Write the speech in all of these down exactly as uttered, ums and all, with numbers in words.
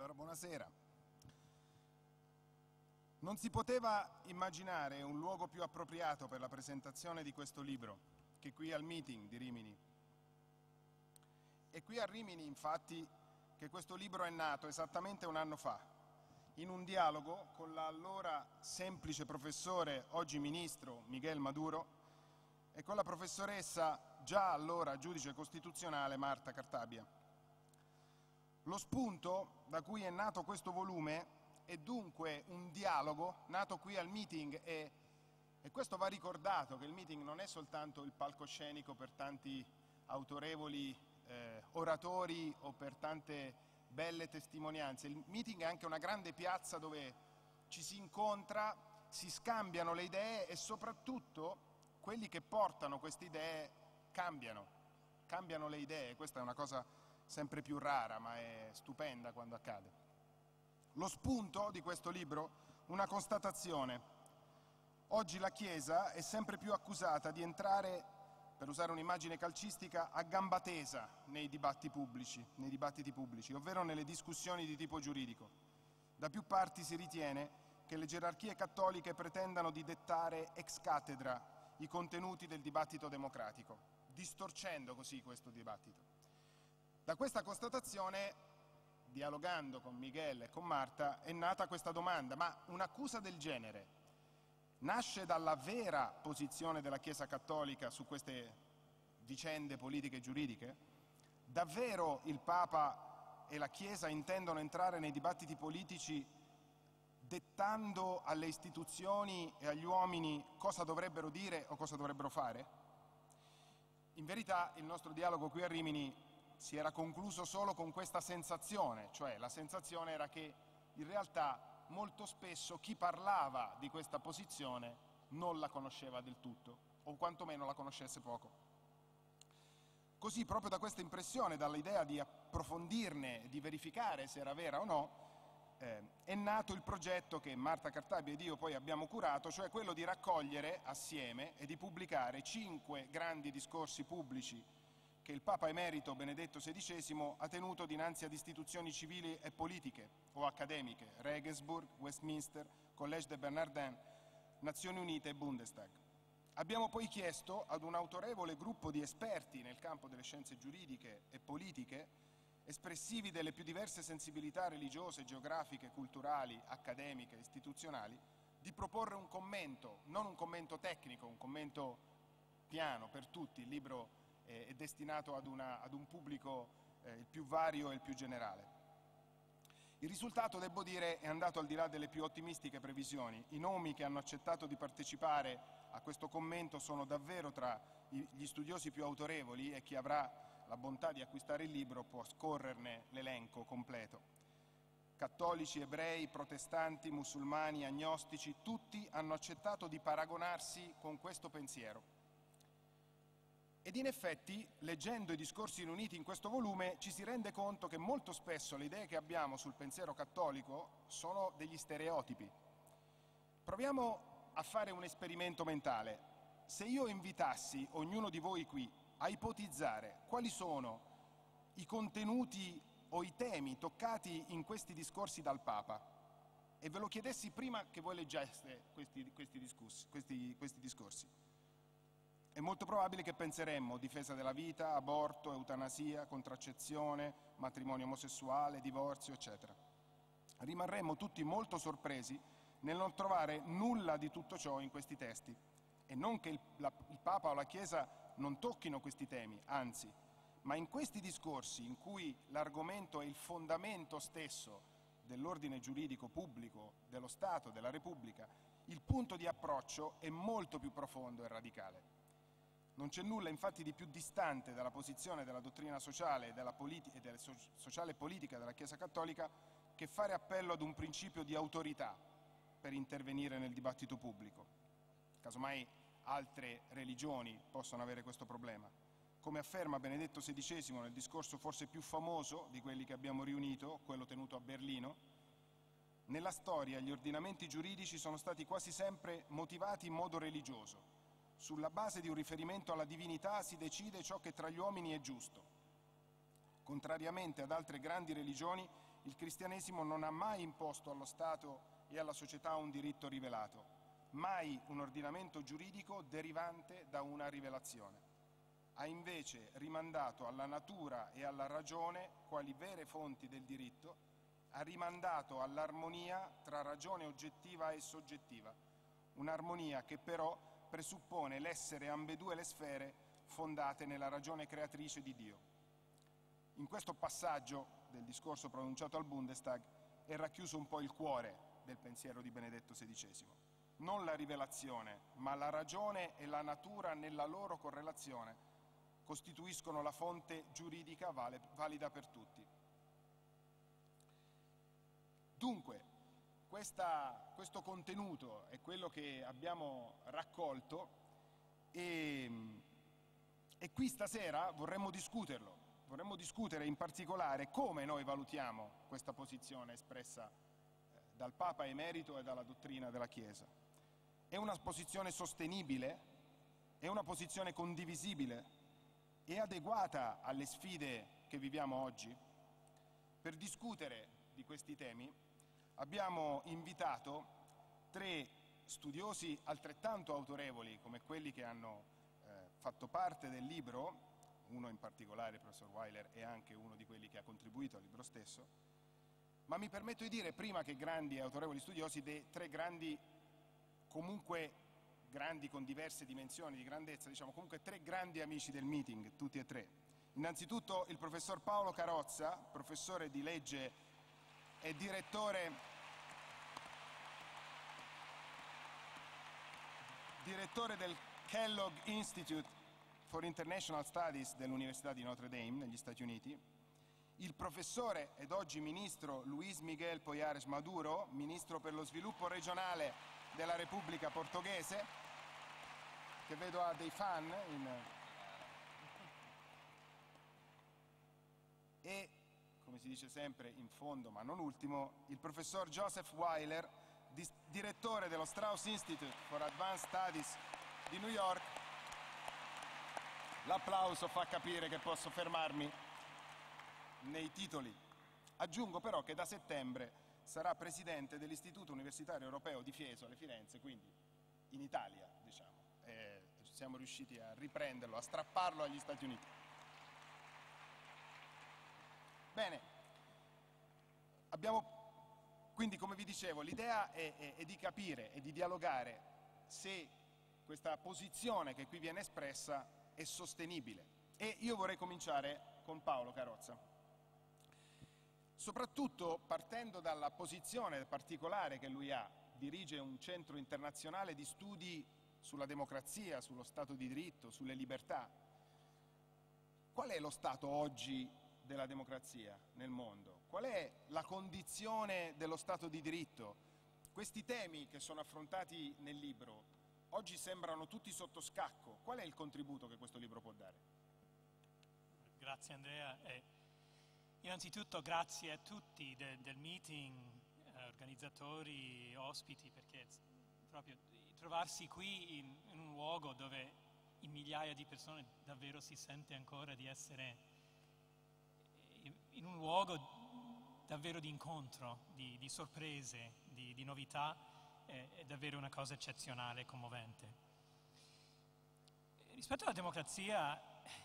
Allora, buonasera. Non si poteva immaginare un luogo più appropriato per la presentazione di questo libro che qui al meeting di Rimini. È qui a Rimini, infatti, che questo libro è nato esattamente un anno fa, in un dialogo con l'allora semplice professore, oggi ministro, Miguel Maduro, e con la professoressa, già allora giudice costituzionale, Marta Cartabia. Lo spunto da cui è nato questo volume è dunque un dialogo nato qui al meeting e, e questo va ricordato, che il meeting non è soltanto il palcoscenico per tanti autorevoli eh, oratori o per tante belle testimonianze. Il meeting è anche una grande piazza dove ci si incontra, si scambiano le idee e soprattutto quelli che portano queste idee cambiano, cambiano le idee. Questa è una cosa sempre più rara, ma è stupenda quando accade. Lo spunto di questo libro, una constatazione. Oggi la Chiesa è sempre più accusata di entrare, per usare un'immagine calcistica, a gamba tesa nei dibattiti pubblici, nei dibattiti pubblici, ovvero nelle discussioni di tipo giuridico. Da più parti si ritiene che le gerarchie cattoliche pretendano di dettare ex cattedra i contenuti del dibattito democratico, distorcendo così questo dibattito. Da questa constatazione, dialogando con Miguel e con Marta, è nata questa domanda: ma un'accusa del genere nasce dalla vera posizione della Chiesa Cattolica su queste vicende politiche e giuridiche? Davvero il Papa e la Chiesa intendono entrare nei dibattiti politici dettando alle istituzioni e agli uomini cosa dovrebbero dire o cosa dovrebbero fare? In verità il nostro dialogo qui a Rimini si era concluso solo con questa sensazione, cioè la sensazione era che in realtà molto spesso chi parlava di questa posizione non la conosceva del tutto, o quantomeno la conoscesse poco. Così, proprio da questa impressione, dall'idea di approfondirne, di verificare se era vera o no, eh, è nato il progetto che Marta Cartabia ed io poi abbiamo curato, cioè quello di raccogliere assieme e di pubblicare cinque grandi discorsi pubblici che il Papa Emerito Benedetto sedicesimo ha tenuto dinanzi ad istituzioni civili e politiche o accademiche, Regensburg, Westminster, Collège de Bernardin, Nazioni Unite e Bundestag. Abbiamo poi chiesto ad un autorevole gruppo di esperti nel campo delle scienze giuridiche e politiche, espressivi delle più diverse sensibilità religiose, geografiche, culturali, accademiche, istituzionali, di proporre un commento, non un commento tecnico, un commento piano per tutti. Il libro è destinato ad, una, ad un pubblico eh, il più vario e il più generale. Il risultato, devo dire, è andato al di là delle più ottimistiche previsioni. I nomi che hanno accettato di partecipare a questo commento sono davvero tra gli studiosi più autorevoli e chi avrà la bontà di acquistare il libro può scorrerne l'elenco completo. Cattolici, ebrei, protestanti, musulmani, agnostici, tutti hanno accettato di paragonarsi con questo pensiero. Ed in effetti, leggendo i discorsi riuniti in questo volume, ci si rende conto che molto spesso le idee che abbiamo sul pensiero cattolico sono degli stereotipi. Proviamo a fare un esperimento mentale. Se io invitassi ognuno di voi qui a ipotizzare quali sono i contenuti o i temi toccati in questi discorsi dal Papa, e ve lo chiedessi prima che voi leggeste questi, questi, discorsi, questi, questi discorsi, è molto probabile che penseremmo difesa della vita, aborto, eutanasia, contraccezione, matrimonio omosessuale, divorzio, eccetera. Rimarremmo tutti molto sorpresi nel non trovare nulla di tutto ciò in questi testi. E non che il, la, il Papa o la Chiesa non tocchino questi temi, anzi, ma in questi discorsi in cui l'argomento è il fondamento stesso dell'ordine giuridico pubblico, dello Stato, della Repubblica, il punto di approccio è molto più profondo e radicale. Non c'è nulla infatti di più distante dalla posizione della dottrina sociale e della, e della so sociale e politica della Chiesa Cattolica che fare appello ad un principio di autorità per intervenire nel dibattito pubblico. Casomai altre religioni possono avere questo problema. Come afferma Benedetto sedicesimo nel discorso forse più famoso di quelli che abbiamo riunito, quello tenuto a Berlino, nella storia gli ordinamenti giuridici sono stati quasi sempre motivati in modo religioso. Sulla base di un riferimento alla divinità si decide ciò che tra gli uomini è giusto. Contrariamente ad altre grandi religioni, il cristianesimo non ha mai imposto allo Stato e alla società un diritto rivelato, mai un ordinamento giuridico derivante da una rivelazione. Ha invece rimandato alla natura e alla ragione, quali vere fonti del diritto, ha rimandato all'armonia tra ragione oggettiva e soggettiva, un'armonia che però presuppone l'essere ambedue le sfere fondate nella ragione creatrice di Dio. In questo passaggio del discorso pronunciato al Bundestag è racchiuso un po' il cuore del pensiero di Benedetto sedicesimo. Non la rivelazione, ma la ragione e la natura nella loro correlazione costituiscono la fonte giuridica vale, valida per tutti. Dunque, questa, questo contenuto è quello che abbiamo raccolto e, e qui stasera vorremmo discuterlo. Vorremmo discutere in particolare come noi valutiamo questa posizione espressa eh, dal Papa emerito e dalla dottrina della Chiesa. È una posizione sostenibile? È una posizione condivisibile? È adeguata alle sfide che viviamo oggi? Per discutere di questi temi abbiamo invitato tre studiosi altrettanto autorevoli come quelli che hanno eh, fatto parte del libro, uno in particolare, il professor Weiler, è anche uno di quelli che ha contribuito al libro stesso, ma mi permetto di dire, prima che grandi e autorevoli studiosi, dei tre grandi, comunque grandi con diverse dimensioni di grandezza, diciamo comunque tre grandi amici del meeting, tutti e tre. Innanzitutto il professor Paolo Carozza, professore di legge e direttore, direttore del Kellogg Institute for International Studies dell'Università di Notre Dame negli Stati Uniti, il professore ed oggi ministro Luís Miguel Poyares Maduro, ministro per lo sviluppo regionale della Repubblica Portoghese, che vedo ha dei fan, in... e, come si dice sempre, in fondo ma non ultimo, il professor Joseph Weiler, direttore dello Strauss Institute for Advanced Studies di New York. L'applauso fa capire che posso fermarmi nei titoli. Aggiungo però che da settembre sarà presidente dell'Istituto Universitario Europeo di Fiesole, Firenze, quindi in Italia, diciamo. E siamo riusciti a riprenderlo, a strapparlo agli Stati Uniti. Bene, abbiamo, quindi come vi dicevo, l'idea è, è, è di capire e di dialogare se questa posizione che qui viene espressa è sostenibile. E io vorrei cominciare con Paolo Carozza, soprattutto partendo dalla posizione particolare che lui ha. Dirige un centro internazionale di studi sulla democrazia, sullo Stato di diritto, sulle libertà. Qual è lo stato oggi della democrazia nel mondo? Qual è la condizione dello Stato di diritto? Questi temi che sono affrontati nel libro oggi sembrano tutti sotto scacco. Qual è il contributo che questo libro può dare? Grazie Andrea. Eh, innanzitutto grazie a tutti de, del meeting, eh, organizzatori, ospiti, perché proprio trovarsi qui in, in un luogo dove in migliaia di persone davvero si sente ancora di essere in, in un luogo davvero di incontro, di, di sorprese, di, di novità, è, è davvero una cosa eccezionale e commovente. Rispetto alla democrazia,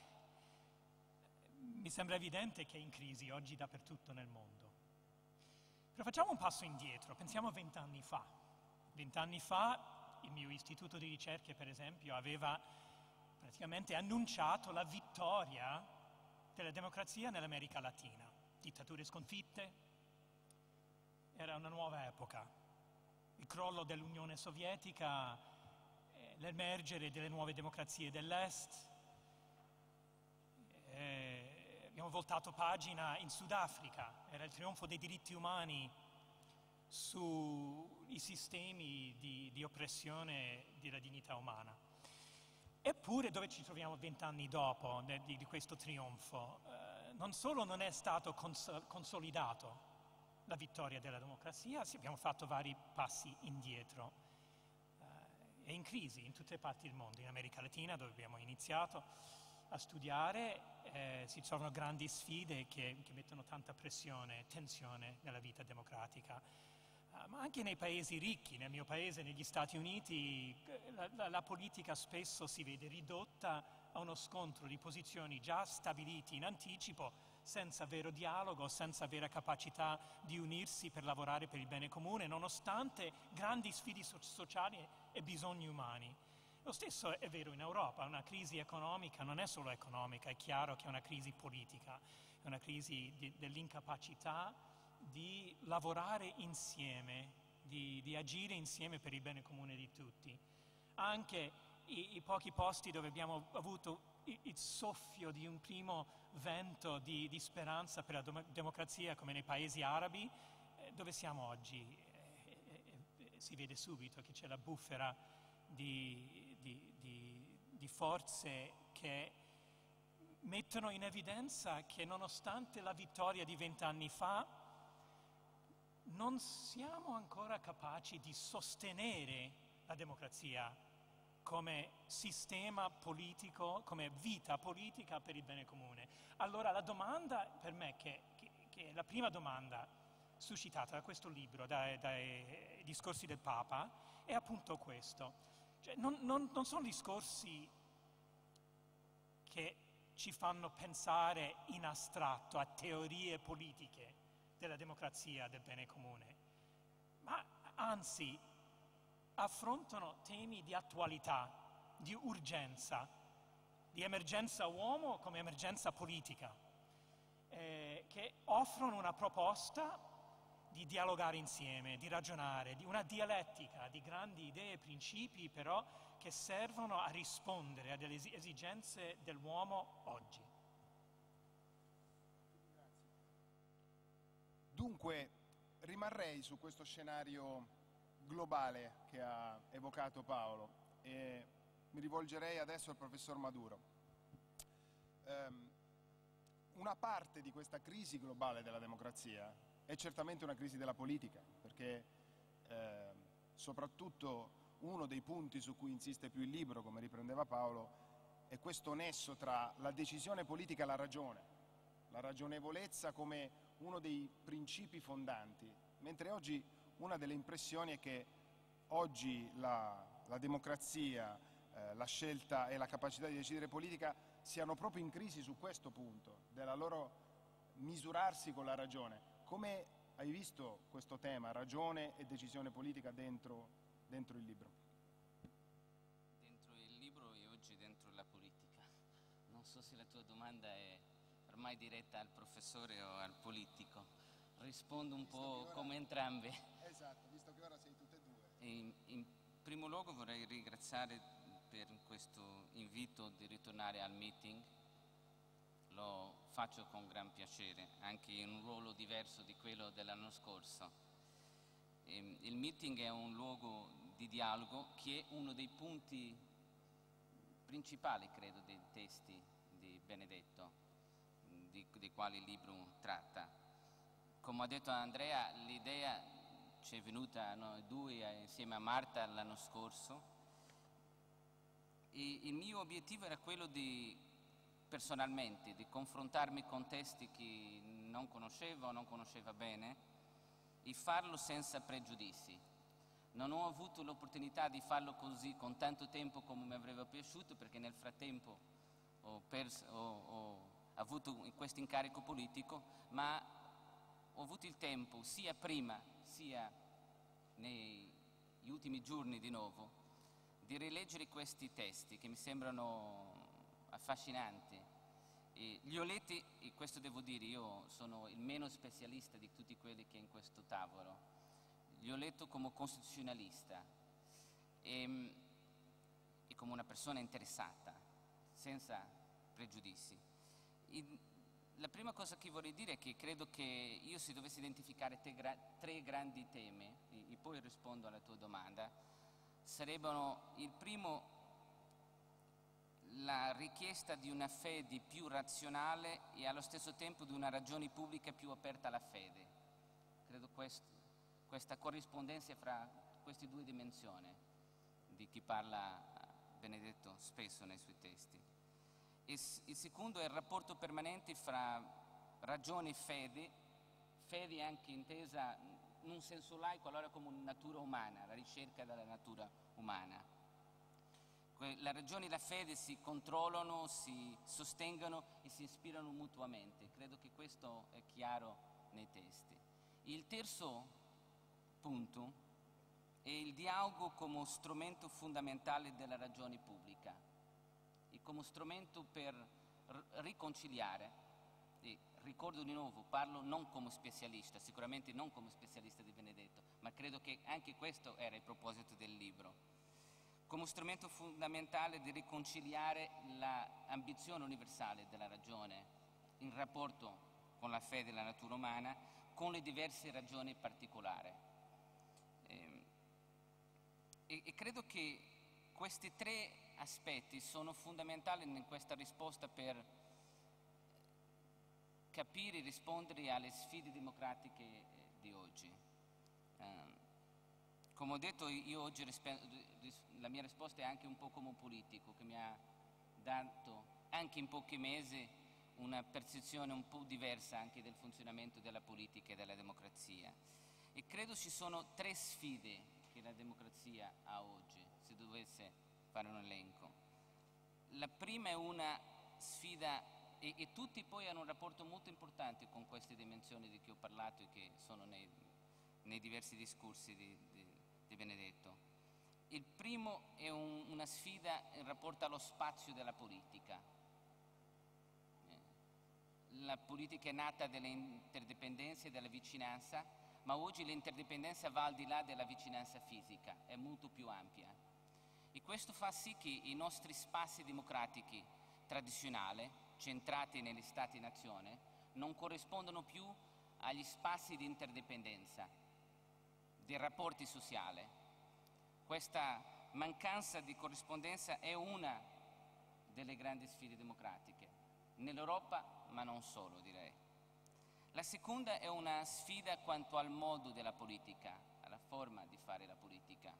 mi sembra evidente che è in crisi oggi dappertutto nel mondo. Però facciamo un passo indietro, pensiamo a vent'anni fa. Vent'anni fa il mio istituto di ricerche, per esempio, aveva praticamente annunciato la vittoria della democrazia nell'America Latina. Dittature sconfitte, era una nuova epoca. Il crollo dell'Unione Sovietica, eh, l'emergere delle nuove democrazie dell'Est. Eh, abbiamo voltato pagina in Sudafrica, era il trionfo dei diritti umani sui sistemi di, di oppressione della dignità umana. Eppure dove ci troviamo vent'anni dopo de, di, di questo trionfo? Eh, non solo non è stato cons- consolidato la vittoria della democrazia, abbiamo fatto vari passi indietro. Eh, è in crisi in tutte le parti del mondo, in America Latina dove abbiamo iniziato, a studiare, eh, si trovano grandi sfide che, che mettono tanta pressione, tensione nella vita democratica. Uh, ma anche nei paesi ricchi, nel mio paese, negli Stati Uniti, la, la, la politica spesso si vede ridotta a uno scontro di posizioni già stabiliti in anticipo, senza vero dialogo, senza vera capacità di unirsi per lavorare per il bene comune, nonostante grandi sfide so- sociali e bisogni umani. Lo stesso è vero in Europa, una crisi economica non è solo economica, è chiaro che è una crisi politica, è una crisi di, dell'incapacità di lavorare insieme, di, di agire insieme per il bene comune di tutti. Anche i, i pochi posti dove abbiamo avuto il, il soffio di un primo vento di, di speranza per la dom- democrazia, come nei paesi arabi, eh, dove siamo oggi? Eh, eh, eh, si vede subito che c'è la bufera di, di, di, di forze che mettono in evidenza che nonostante la vittoria di vent'anni fa non siamo ancora capaci di sostenere la democrazia come sistema politico, come vita politica per il bene comune. Allora la domanda per me, che, che, che è la prima domanda suscitata da questo libro, dai, dai discorsi del Papa, è appunto questo. Cioè, non, non, non sono discorsi che ci fanno pensare in astratto a teorie politiche della democrazia, del bene comune, ma anzi affrontano temi di attualità, di urgenza, di emergenza uomo come emergenza politica, eh, che offrono una proposta di dialogare insieme, di ragionare, di una dialettica di grandi idee e principi, però che servono a rispondere a delle esigenze dell'uomo oggi. Dunque, rimarrei su questo scenario globale che ha evocato Paolo e mi rivolgerei adesso al professor Maduro. Um, una parte di questa crisi globale della democrazia è certamente una crisi della politica, perché eh, soprattutto uno dei punti su cui insiste più il libro, come riprendeva Paolo, è questo nesso tra la decisione politica e la ragione, la ragionevolezza come uno dei principi fondanti, mentre oggi una delle impressioni è che oggi la, la democrazia, eh, la scelta e la capacità di decidere politica siano proprio in crisi su questo punto, della loro misurarsi con la ragione. Come hai visto questo tema, ragione e decisione politica, dentro, dentro il libro? Dentro il libro e oggi dentro la politica. Non so se la tua domanda è ormai diretta al professore o al politico. Rispondo un visto po' ora, come entrambi. Esatto, visto che ora sei tutte e due. In, in primo luogo vorrei ringraziare per questo invito di ritornare al meeting. Lo faccio con gran piacere, anche in un ruolo diverso di quello dell'anno scorso. E il meeting è un luogo di dialogo che è uno dei punti principali, credo, dei testi di Benedetto, di, dei quali il libro tratta. Come ha detto Andrea, l'idea ci è venuta a noi due insieme a Marta l'anno scorso e il mio obiettivo era quello di, personalmente, di confrontarmi con testi che non conoscevo o non conosceva bene e farlo senza pregiudizi. Non ho avuto l'opportunità di farlo così con tanto tempo come mi avrebbe piaciuto, perché nel frattempo ho, perso, ho, ho avuto questo incarico politico, ma ho avuto il tempo, sia prima sia negli ultimi giorni di nuovo, di rileggere questi testi che mi sembrano affascinanti. E li ho letti, e questo devo dire, io sono il meno specialista di tutti quelli che è in questo tavolo. Li ho letto come costituzionalista e, e come una persona interessata, senza pregiudizi. E la prima cosa che vorrei dire è che credo che io, se dovessi identificare tre, gra tre grandi temi, e, e poi rispondo alla tua domanda, sarebbero: il primo, la richiesta di una fede più razionale e allo stesso tempo di una ragione pubblica più aperta alla fede. Credo questo. Questa corrispondenza fra queste due dimensioni di cui parla Benedetto spesso nei suoi testi. il secondo è il rapporto permanente fra ragione e fede, fede anche intesa in un senso laico, allora come natura umana, la ricerca della natura umana. La ragione e la fede si controllano, si sostengono e si ispirano mutuamente. Credo che questo è chiaro nei testi. Il terzo punto è il dialogo come strumento fondamentale della ragione pubblica e come strumento per riconciliare. E ricordo di nuovo, parlo non come specialista, sicuramente non come specialista di Benedetto, ma credo che anche questo era il proposito del libro, come strumento fondamentale di riconciliare l'ambizione universale della ragione in rapporto con la fede e la natura umana, con le diverse ragioni particolari. E, e, e credo che questi tre aspetti sono fondamentali in questa risposta per capire e rispondere alle sfide democratiche di oggi. Um, come ho detto, io oggi la mia risposta è anche un po' come politico, che mi ha dato anche in pochi mesi una percezione un po' diversa anche del funzionamento della politica e della democrazia. E credo ci sono tre sfide che la democrazia ha oggi, se dovesse fare un elenco. La prima è una sfida, e, e tutti poi hanno un rapporto molto importante con queste dimensioni di cui ho parlato e che sono nei, nei diversi discorsi di, di, di Benedetto. Il primo è un, una sfida in rapporto allo spazio della politica. La politica è nata dalle interdipendenze e dalla vicinanza, ma oggi l'interdipendenza va al di là della vicinanza fisica, è molto più ampia. E questo fa sì che i nostri spazi democratici tradizionali, centrati negli Stati-nazione, non corrispondono più agli spazi di interdipendenza, dei rapporti sociali. Questa mancanza di corrispondenza è una delle grandi sfide democratiche, nell'Europa, ma non solo, direi. La seconda è una sfida quanto al modo della politica, alla forma di fare la politica.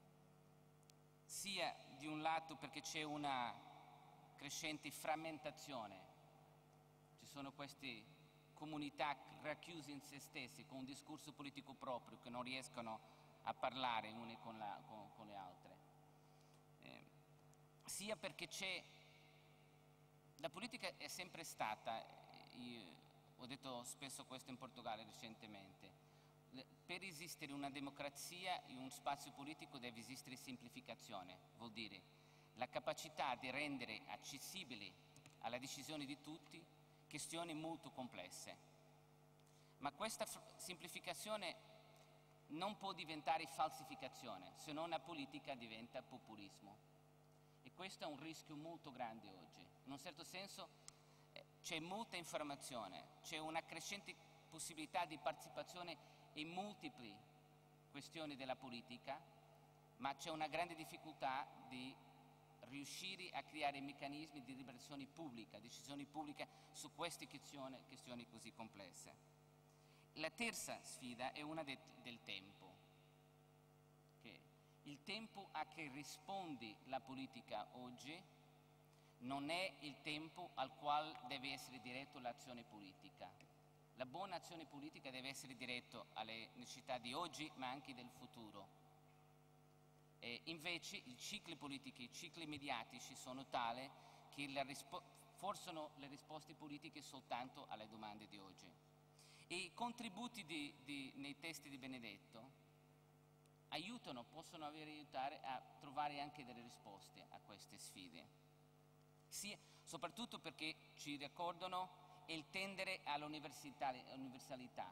Sia di un lato perché c'è una crescente frammentazione, ci sono queste comunità racchiuse in se stesse con un discorso politico proprio che non riescono a parlare une con, la, con, con le altre, eh, sia perché c'è, la politica è sempre stata, io ho detto spesso questo in Portogallo recentemente, per esistere una democrazia in un spazio politico deve esistere semplificazione, vuol dire la capacità di rendere accessibili alla decisione di tutti questioni molto complesse. Ma questa semplificazione non può diventare falsificazione, se non la politica diventa populismo. E questo è un rischio molto grande oggi. In un certo senso eh, c'è molta informazione, c'è una crescente possibilità di partecipazione in multiple questioni della politica, ma c'è una grande difficoltà di riuscire a creare meccanismi di liberazione pubblica, decisioni pubbliche su queste questioni, questioni così complesse. La terza sfida è una de, del tempo. Che il tempo a che risponde la politica oggi non è il tempo al quale deve essere diretto l'azione politica. La buona azione politica deve essere diretta alle necessità di oggi, ma anche del futuro. E invece i cicli politici, i cicli mediatici sono tali che la forzano le risposte politiche soltanto alle domande di oggi. E i contributi di, di, nei testi di Benedetto aiutano, possono avere, aiutare a trovare anche delle risposte a queste sfide. Sì, soprattutto perché ci ricordano il tendere all'universalità,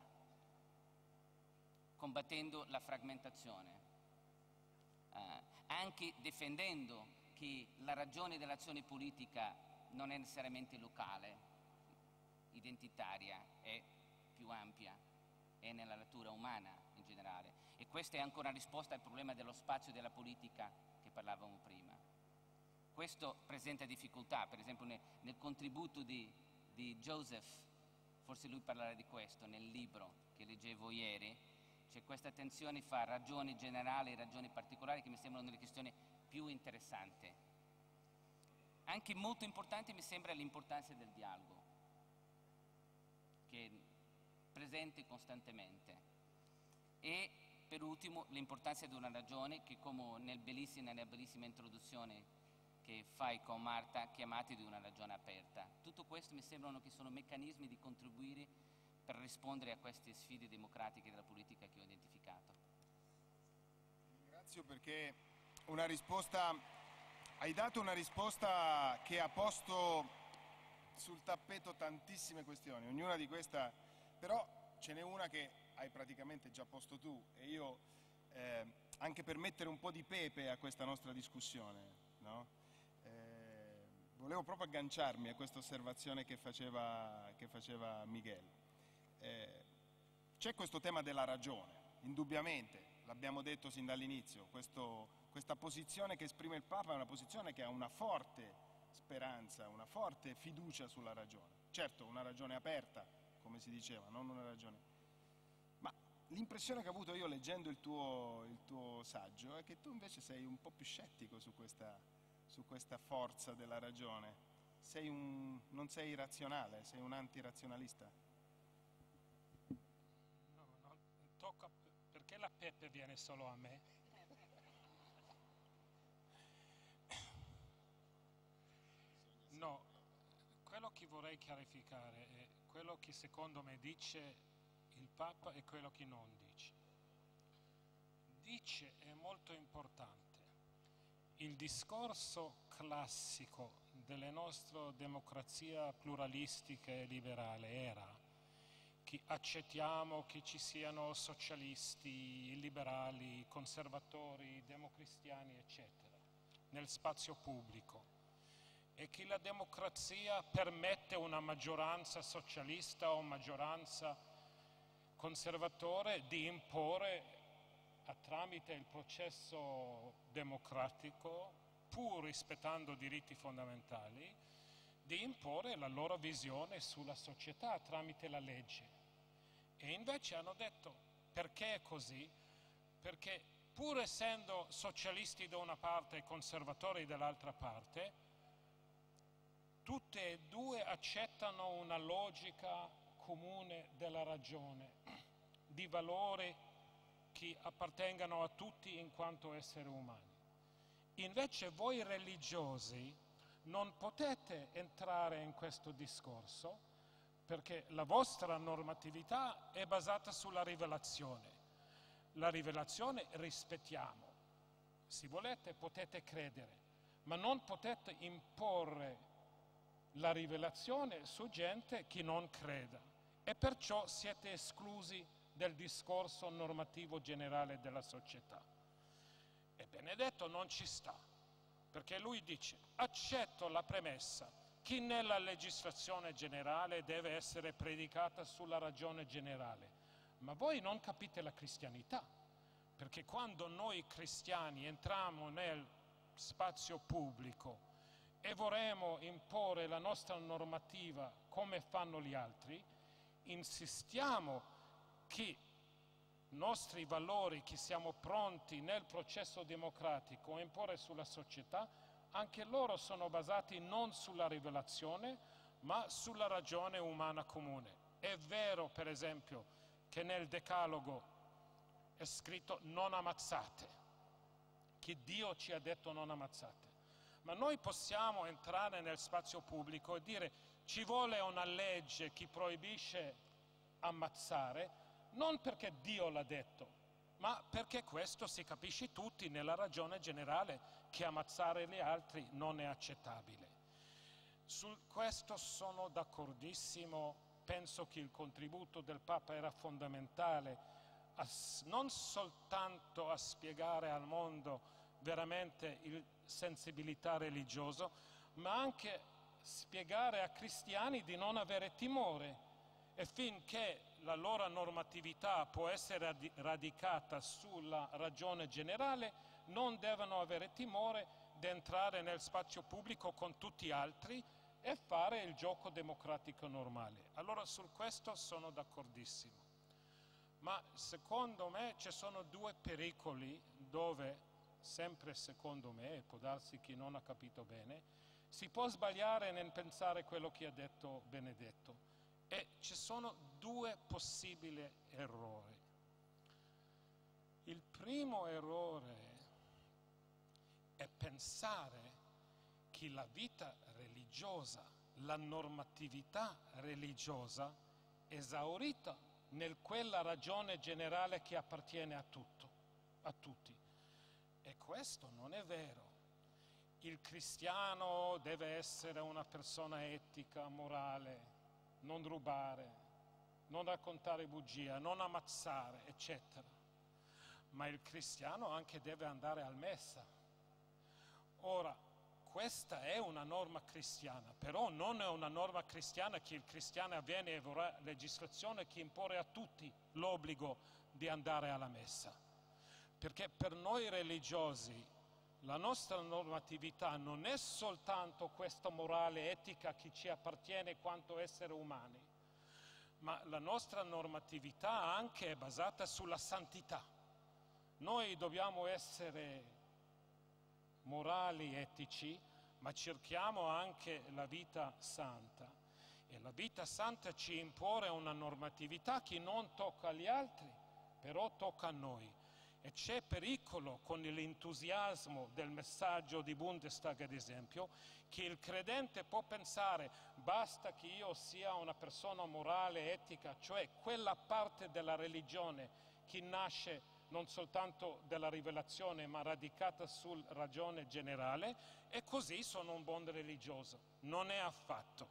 combattendo la frammentazione, eh, anche difendendo che la ragione dell'azione politica non è necessariamente locale, identitaria, è più ampia, è nella natura umana in generale. E questa è anche una risposta al problema dello spazio della politica che parlavamo prima. Questo presenta difficoltà, per esempio nel, nel contributo di, di Joseph, forse lui parlerà di questo, nel libro che leggevo ieri, c'è questa tensione fra ragioni generali e ragioni particolari che mi sembrano delle questioni più interessanti. Anche molto importante mi sembra l'importanza del dialogo, che è presente costantemente. E per ultimo l'importanza di una ragione che, come nel bellissima, nella bellissima introduzione che fai con Marta, chiamati di una ragione aperta. Tutto questo mi sembrano che sono meccanismi di contribuire per rispondere a queste sfide democratiche della politica che ho identificato. Ringrazio perché una risposta, hai dato una risposta che ha posto sul tappeto tantissime questioni, ognuna di queste, però ce n'è una che hai praticamente già posto tu e io, eh, anche per mettere un po' di pepe a questa nostra discussione, no? eh, volevo proprio agganciarmi a questa osservazione che faceva, che faceva Miguel. Eh, c'è questo tema della ragione, indubbiamente, l'abbiamo detto sin dall'inizio, questa posizione che esprime il Papa è una posizione che ha una forte speranza, una forte fiducia sulla ragione. Certo, una ragione aperta, come si diceva, non una ragione... Ma l'impressione che ho avuto io leggendo il tuo, il tuo saggio è che tu invece sei un po' più scettico su questa, su questa forza della ragione. Sei un, non sei razionale, sei un antirazionalista. No, no, tocca, perché la pepe viene solo a me? No, quello che vorrei chiarificare è quello che secondo me dice il Papa e quello che non dice. Dice è molto importante. Il discorso classico delle nostre democrazie pluralistiche e liberali era che accettiamo che ci siano socialisti, liberali, conservatori, democristiani, eccetera, nel spazio pubblico. E che la democrazia permette una maggioranza socialista o maggioranza conservatore di imporre tramite il processo democratico, pur rispettando diritti fondamentali, di imporre la loro visione sulla società tramite la legge. E invece hanno detto perché è così? Perché pur essendo socialisti da una parte e conservatori dall'altra parte, tutte e due accettano una logica comune della ragione, di valori che appartengano a tutti in quanto esseri umani. Invece voi religiosi non potete entrare in questo discorso perché la vostra normatività è basata sulla rivelazione. La rivelazione rispettiamo. Se volete potete credere, ma non potete imporre la rivelazione su gente che non creda e perciò siete esclusi del discorso normativo generale della società. E Benedetto non ci sta, perché lui dice accetto la premessa che nella legislazione generale deve essere predicata sulla ragione generale, ma voi non capite la cristianità, perché quando noi cristiani entriamo nel spazio pubblico e vorremmo imporre la nostra normativa come fanno gli altri, insistiamo che i nostri valori che siamo pronti nel processo democratico a imporre sulla società, anche loro sono basati non sulla rivelazione, ma sulla ragione umana comune. È vero, per esempio, che nel Decalogo è scritto non ammazzate, che Dio ci ha detto non ammazzate. Ma noi possiamo entrare nel spazio pubblico e dire ci vuole una legge che proibisce ammazzare, non perché Dio l'ha detto, ma perché questo si capisce tutti nella ragione generale che ammazzare gli altri non è accettabile. Su questo sono d'accordissimo, penso che il contributo del Papa era fondamentale, a, non soltanto a spiegare al mondo veramente il sensibilità religiosa, ma anche spiegare a cristiani di non avere timore e finché la loro normatività può essere radicata sulla ragione generale, non devono avere timore di entrare nel spazio pubblico con tutti gli altri e fare il gioco democratico normale. Allora su questo sono d'accordissimo. Ma secondo me ci sono due pericoli dove, sempre secondo me, può darsi che non ha capito bene, Si può sbagliare nel pensare quello che ha detto Benedetto e ci sono due possibili errori. Il primo errore è pensare che la vita religiosa, la normatività religiosa, è esaurita nel quella ragione generale che appartiene a tutto, a tutti. E questo non è vero. Il cristiano deve essere una persona etica, morale, non rubare, non raccontare bugie, non ammazzare, eccetera. Ma il cristiano anche deve andare al messa. Ora, questa è una norma cristiana, però non è una norma cristiana che il cristiano avviene a una legislazione che impone a tutti l'obbligo di andare alla messa. Perché per noi religiosi la nostra normatività non è soltanto questa morale etica che ci appartiene quanto esseri umani, ma la nostra normatività anche è basata sulla santità. Noi dobbiamo essere morali, etici, ma cerchiamo anche la vita santa. E la vita santa ci impone una normatività che non tocca agli altri, però tocca a noi. E c'è pericolo con l'entusiasmo del messaggio di Bundestag, ad esempio, che il credente può pensare basta che io sia una persona morale, etica, cioè quella parte della religione che nasce non soltanto dalla rivelazione ma radicata sul ragione generale, e così sono un buon religioso. Non è affatto.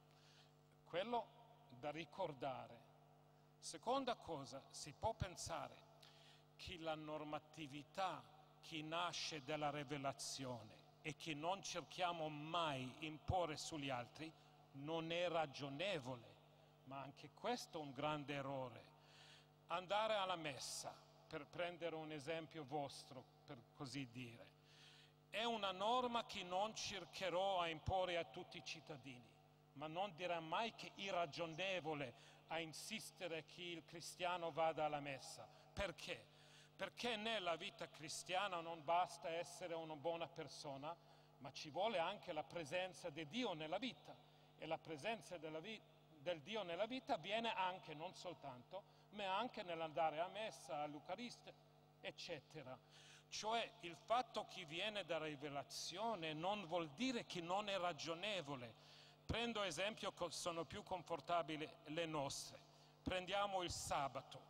Quello da ricordare. Seconda cosa, si può pensare che la normatività che nasce dalla rivelazione e che non cerchiamo mai imporre sugli altri non è ragionevole, ma anche questo è un grande errore. Andare alla messa, per prendere un esempio vostro, per così dire, è una norma che non cercherò a imporre a tutti i cittadini, ma non dirà mai che è irragionevole a insistere che il cristiano vada alla messa. Perché? Perché nella vita cristiana non basta essere una buona persona, ma ci vuole anche la presenza di Dio nella vita. E la presenza della vi- del Dio nella vita avviene anche, non soltanto, ma anche nell'andare a messa, all'Eucaristia, eccetera. Cioè il fatto che viene da rivelazione non vuol dire che non è ragionevole. Prendo esempio, sono più confortabili le nostre. Prendiamo il sabato.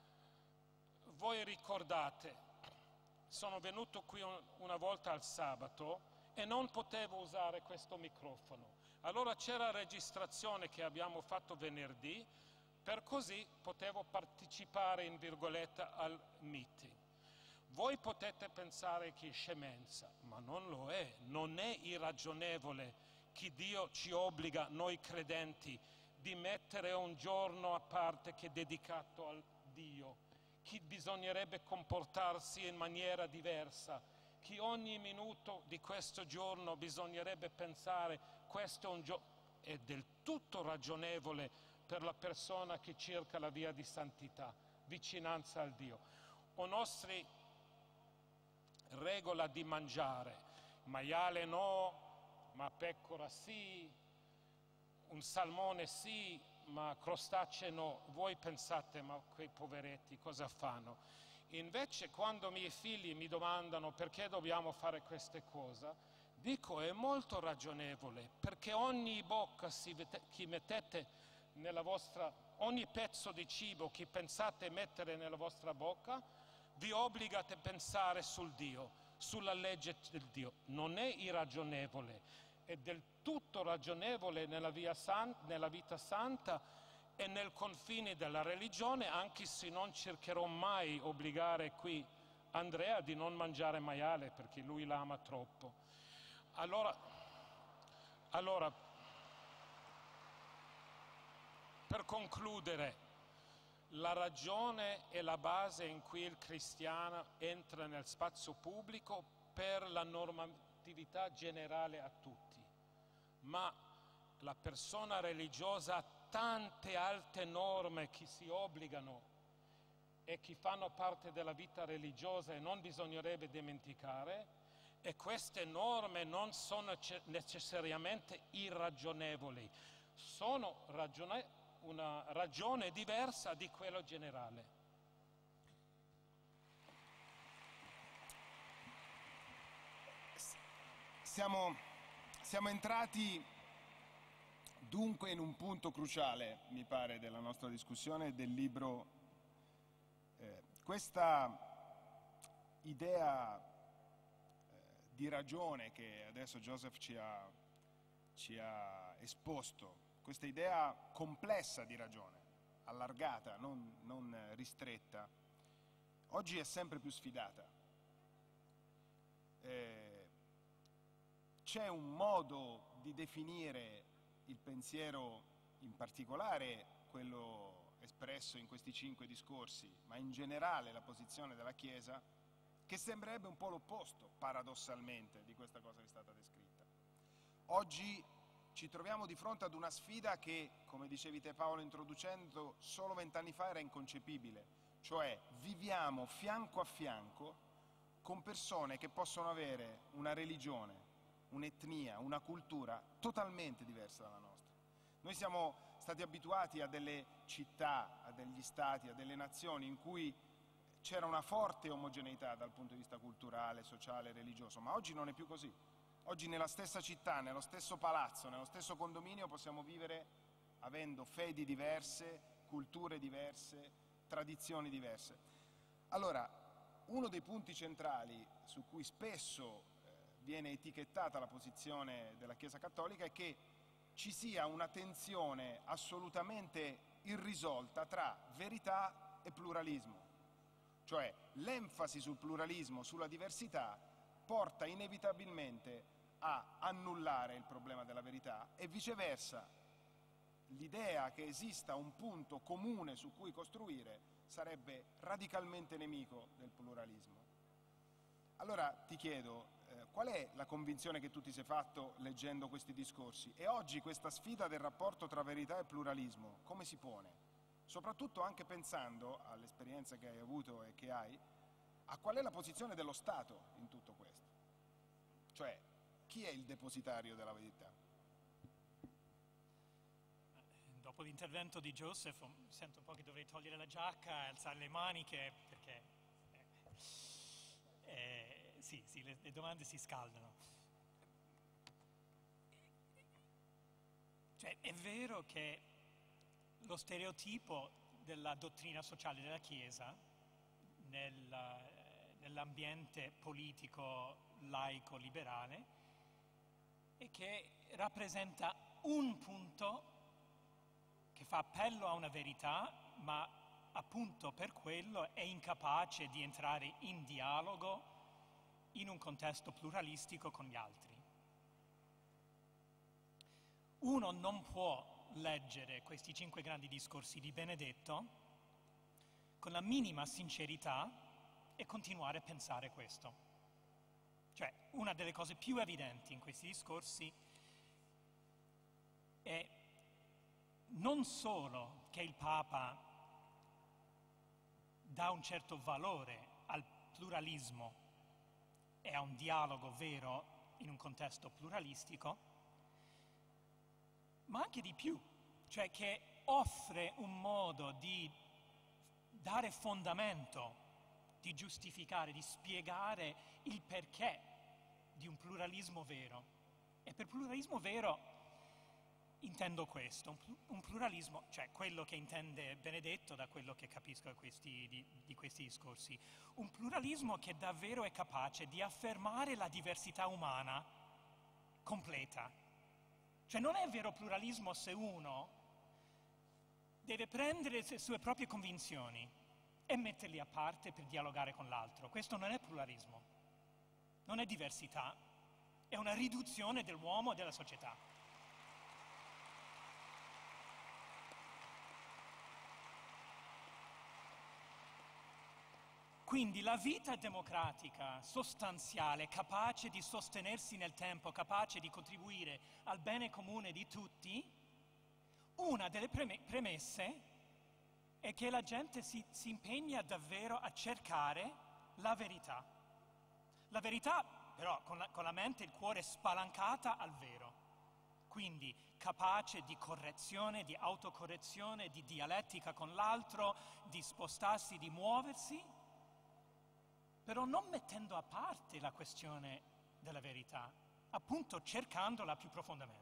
Voi ricordate, sono venuto qui un, una volta al sabato e non potevo usare questo microfono. Allora c'era la registrazione che abbiamo fatto venerdì, per così potevo partecipare in virgolette al meeting. Voi potete pensare che è scemenza, ma non lo è. Non è irragionevole che Dio ci obbliga, noi credenti, di mettere un giorno a parte che è dedicato al Dio, che bisognerebbe comportarsi in maniera diversa, che ogni minuto di questo giorno bisognerebbe pensare questo è un giorno. È del tutto ragionevole per la persona che cerca la via di santità, vicinanza al Dio. O nostri regola di mangiare, maiale no, ma pecora sì, un salmone sì, ma crostacee no. Voi pensate, ma quei poveretti cosa fanno? Invece quando i miei figli mi domandano perché dobbiamo fare queste cose, dico è molto ragionevole, perché ogni bocca che mettete nella vostra, ogni pezzo di cibo che pensate mettere nella vostra bocca, vi obbligate a pensare sul Dio, sulla legge del Dio. Non è irragionevole. È del tutto ragionevole nella, via san- nella vita santa e nel confine della religione, anche se non cercherò mai obbligare qui Andrea di non mangiare maiale perché lui l'ama troppo. Allora, allora per concludere, la ragione è la base in cui il cristiano entra nel spazio pubblico per la normatività generale a tutti. Ma la persona religiosa ha tante altre norme che si obbligano e che fanno parte della vita religiosa e non bisognerebbe dimenticare, e queste norme non sono necessariamente irragionevoli, sono ragione, una ragione diversa di quella generale. Siamo, siamo entrati dunque in un punto cruciale, mi pare, della nostra discussione del libro. Eh, questa idea eh, di ragione che adesso Joseph ci ha, ci ha esposto, questa idea complessa di ragione, allargata, non, non ristretta, oggi è sempre più sfidata. Eh, c'è un modo di definire il pensiero, in particolare quello espresso in questi cinque discorsi, ma in generale la posizione della Chiesa, che sembrerebbe un po' l'opposto, paradossalmente, di questa cosa che è stata descritta. Oggi ci troviamo di fronte ad una sfida che, come dicevi te Paolo introducendo, solo vent'anni fa era inconcepibile, cioè viviamo fianco a fianco con persone che possono avere una religione, un'etnia, una cultura totalmente diversa dalla nostra. Noi siamo stati abituati a delle città, a degli stati, a delle nazioni in cui c'era una forte omogeneità dal punto di vista culturale, sociale, religioso, ma oggi non è più così. Oggi nella stessa città, nello stesso palazzo, nello stesso condominio possiamo vivere avendo fedi diverse, culture diverse, tradizioni diverse. Allora, uno dei punti centrali su cui spesso viene etichettata la posizione della Chiesa Cattolica è che ci sia una tensione assolutamente irrisolta tra verità e pluralismo. Cioè l'enfasi sul pluralismo, sulla diversità, porta inevitabilmente a annullare il problema della verità e viceversa l'idea che esista un punto comune su cui costruire sarebbe radicalmente nemico del pluralismo. Allora ti chiedo, eh, qual è la convinzione che tu ti sei fatto leggendo questi discorsi? E oggi questa sfida del rapporto tra verità e pluralismo come si pone? Soprattutto anche pensando all'esperienza che hai avuto e che hai, a qual è la posizione dello Stato in tutto questo? Cioè, chi è il depositario della verità? Dopo l'intervento di Joseph sento un po' che dovrei togliere la giacca e alzare le maniche perché eh, eh, sì, sì, le, le domande si scaldano. Cioè, è vero che lo stereotipo della dottrina sociale della Chiesa nel, nell'ambiente politico laico liberale è che rappresenta un punto che fa appello a una verità, ma appunto per quello è incapace di entrare in dialogo in un contesto pluralistico con gli altri. Uno non può leggere questi cinque grandi discorsi di Benedetto con la minima sincerità e continuare a pensare questo. Cioè, una delle cose più evidenti in questi discorsi è non solo che il Papa dà un certo valore al pluralismo e a un dialogo vero in un contesto pluralistico, ma anche di più, cioè che offre un modo di dare fondamento, di giustificare, di spiegare il perché di un pluralismo vero. E per pluralismo vero intendo questo, un pluralismo, cioè quello che intende Benedetto da quello che capisco questi, di, di questi discorsi, un pluralismo che davvero è capace di affermare la diversità umana completa. Cioè non è vero pluralismo se uno deve prendere le sue proprie convinzioni e metterli a parte per dialogare con l'altro. Questo non è pluralismo, non è diversità, è una riduzione dell'uomo e della società. Quindi la vita democratica, sostanziale, capace di sostenersi nel tempo, capace di contribuire al bene comune di tutti, una delle premesse è che la gente si, si impegna davvero a cercare la verità. La verità però con la, con la mente e il cuore spalancata al vero. Quindi capace di correzione, di autocorrezione, di dialettica con l'altro, di spostarsi, di muoversi, però non mettendo a parte la questione della verità, appunto cercandola più profondamente.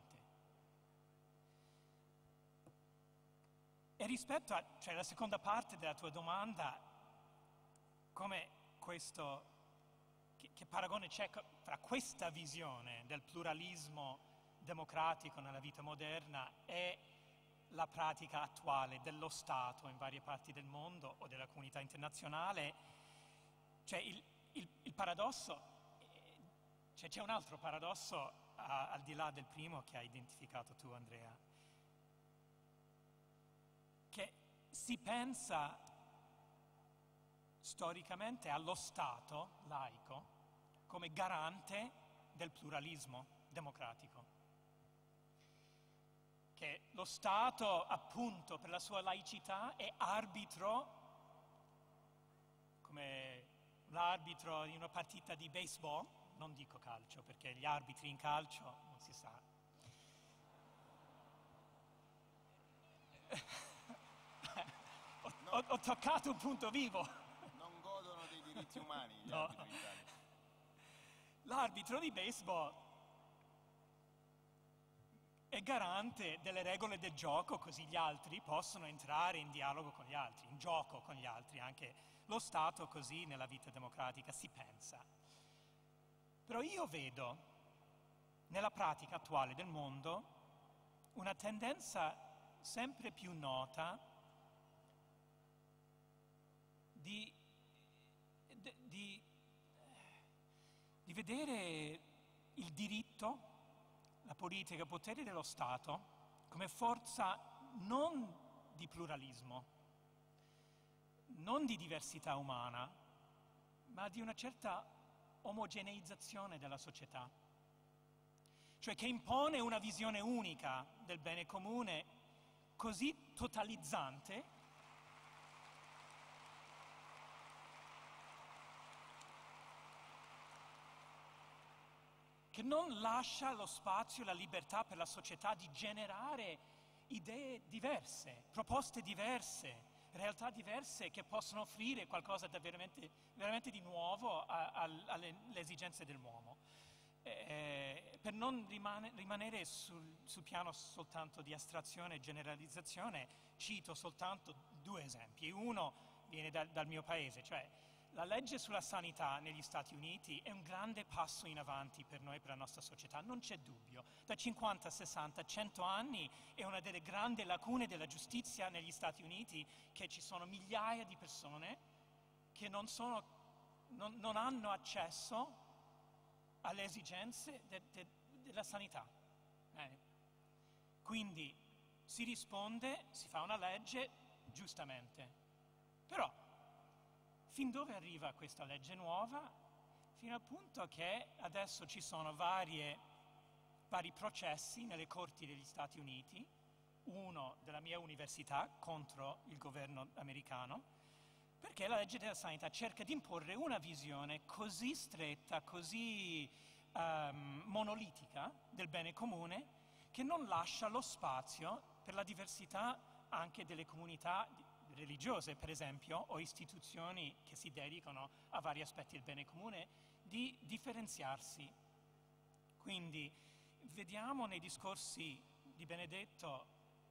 E rispetto a, cioè, la seconda parte della tua domanda, come questo, che, che paragone c'è tra questa visione del pluralismo democratico nella vita moderna e la pratica attuale dello Stato in varie parti del mondo o della comunità internazionale, cioè il, il, il paradosso, cioè c'è un altro paradosso a, al di là del primo che hai identificato tu, Andrea, che si pensa storicamente allo Stato laico come garante del pluralismo democratico. Che lo Stato, appunto, per la sua laicità è arbitro, come l'arbitro in una partita di baseball, non dico calcio, perché gli arbitri in calcio non si sa. ho, No. ho, ho toccato un punto vivo. Non godono dei diritti umani gli No. arbitri in Italia. L'arbitro di baseball è garante delle regole del gioco, così gli altri possono entrare in dialogo con gli altri, in gioco con gli altri, anche lo Stato così nella vita democratica si pensa. Però io vedo nella pratica attuale del mondo una tendenza sempre più nota di, di, di vedere il diritto, la politica, i poteri dello Stato come forza non di pluralismo, non di diversità umana, ma di una certa omogeneizzazione della società, cioè che impone una visione unica del bene comune così totalizzante che non lascia lo spazio e la libertà per la società di generare idee diverse, proposte diverse, realtà diverse che possono offrire qualcosa di veramente, veramente di nuovo a, a, alle esigenze dell'uomo. Eh, per non rimane, rimanere sul, sul piano soltanto di astrazione e generalizzazione, cito soltanto due esempi. Uno viene da, dal mio paese, cioè la legge sulla sanità negli Stati Uniti è un grande passo in avanti per noi, per la nostra società, non c'è dubbio. Da cinquanta, sessanta, cento anni è una delle grandi lacune della giustizia negli Stati Uniti, che ci sono migliaia di persone che non, sono, non, non hanno accesso alle esigenze de, de, della sanità. Eh. Quindi si risponde, si fa una legge, giustamente. Però fin dove arriva questa legge nuova? Fino al punto che adesso ci sono varie, vari processi nelle corti degli Stati Uniti, uno della mia università contro il governo americano, perché la legge della sanità cerca di imporre una visione così stretta, così um, monolitica del bene comune, che non lascia lo spazio per la diversità anche delle comunità religiose, per esempio, o istituzioni che si dedicano a vari aspetti del bene comune, di differenziarsi. Quindi vediamo nei discorsi di Benedetto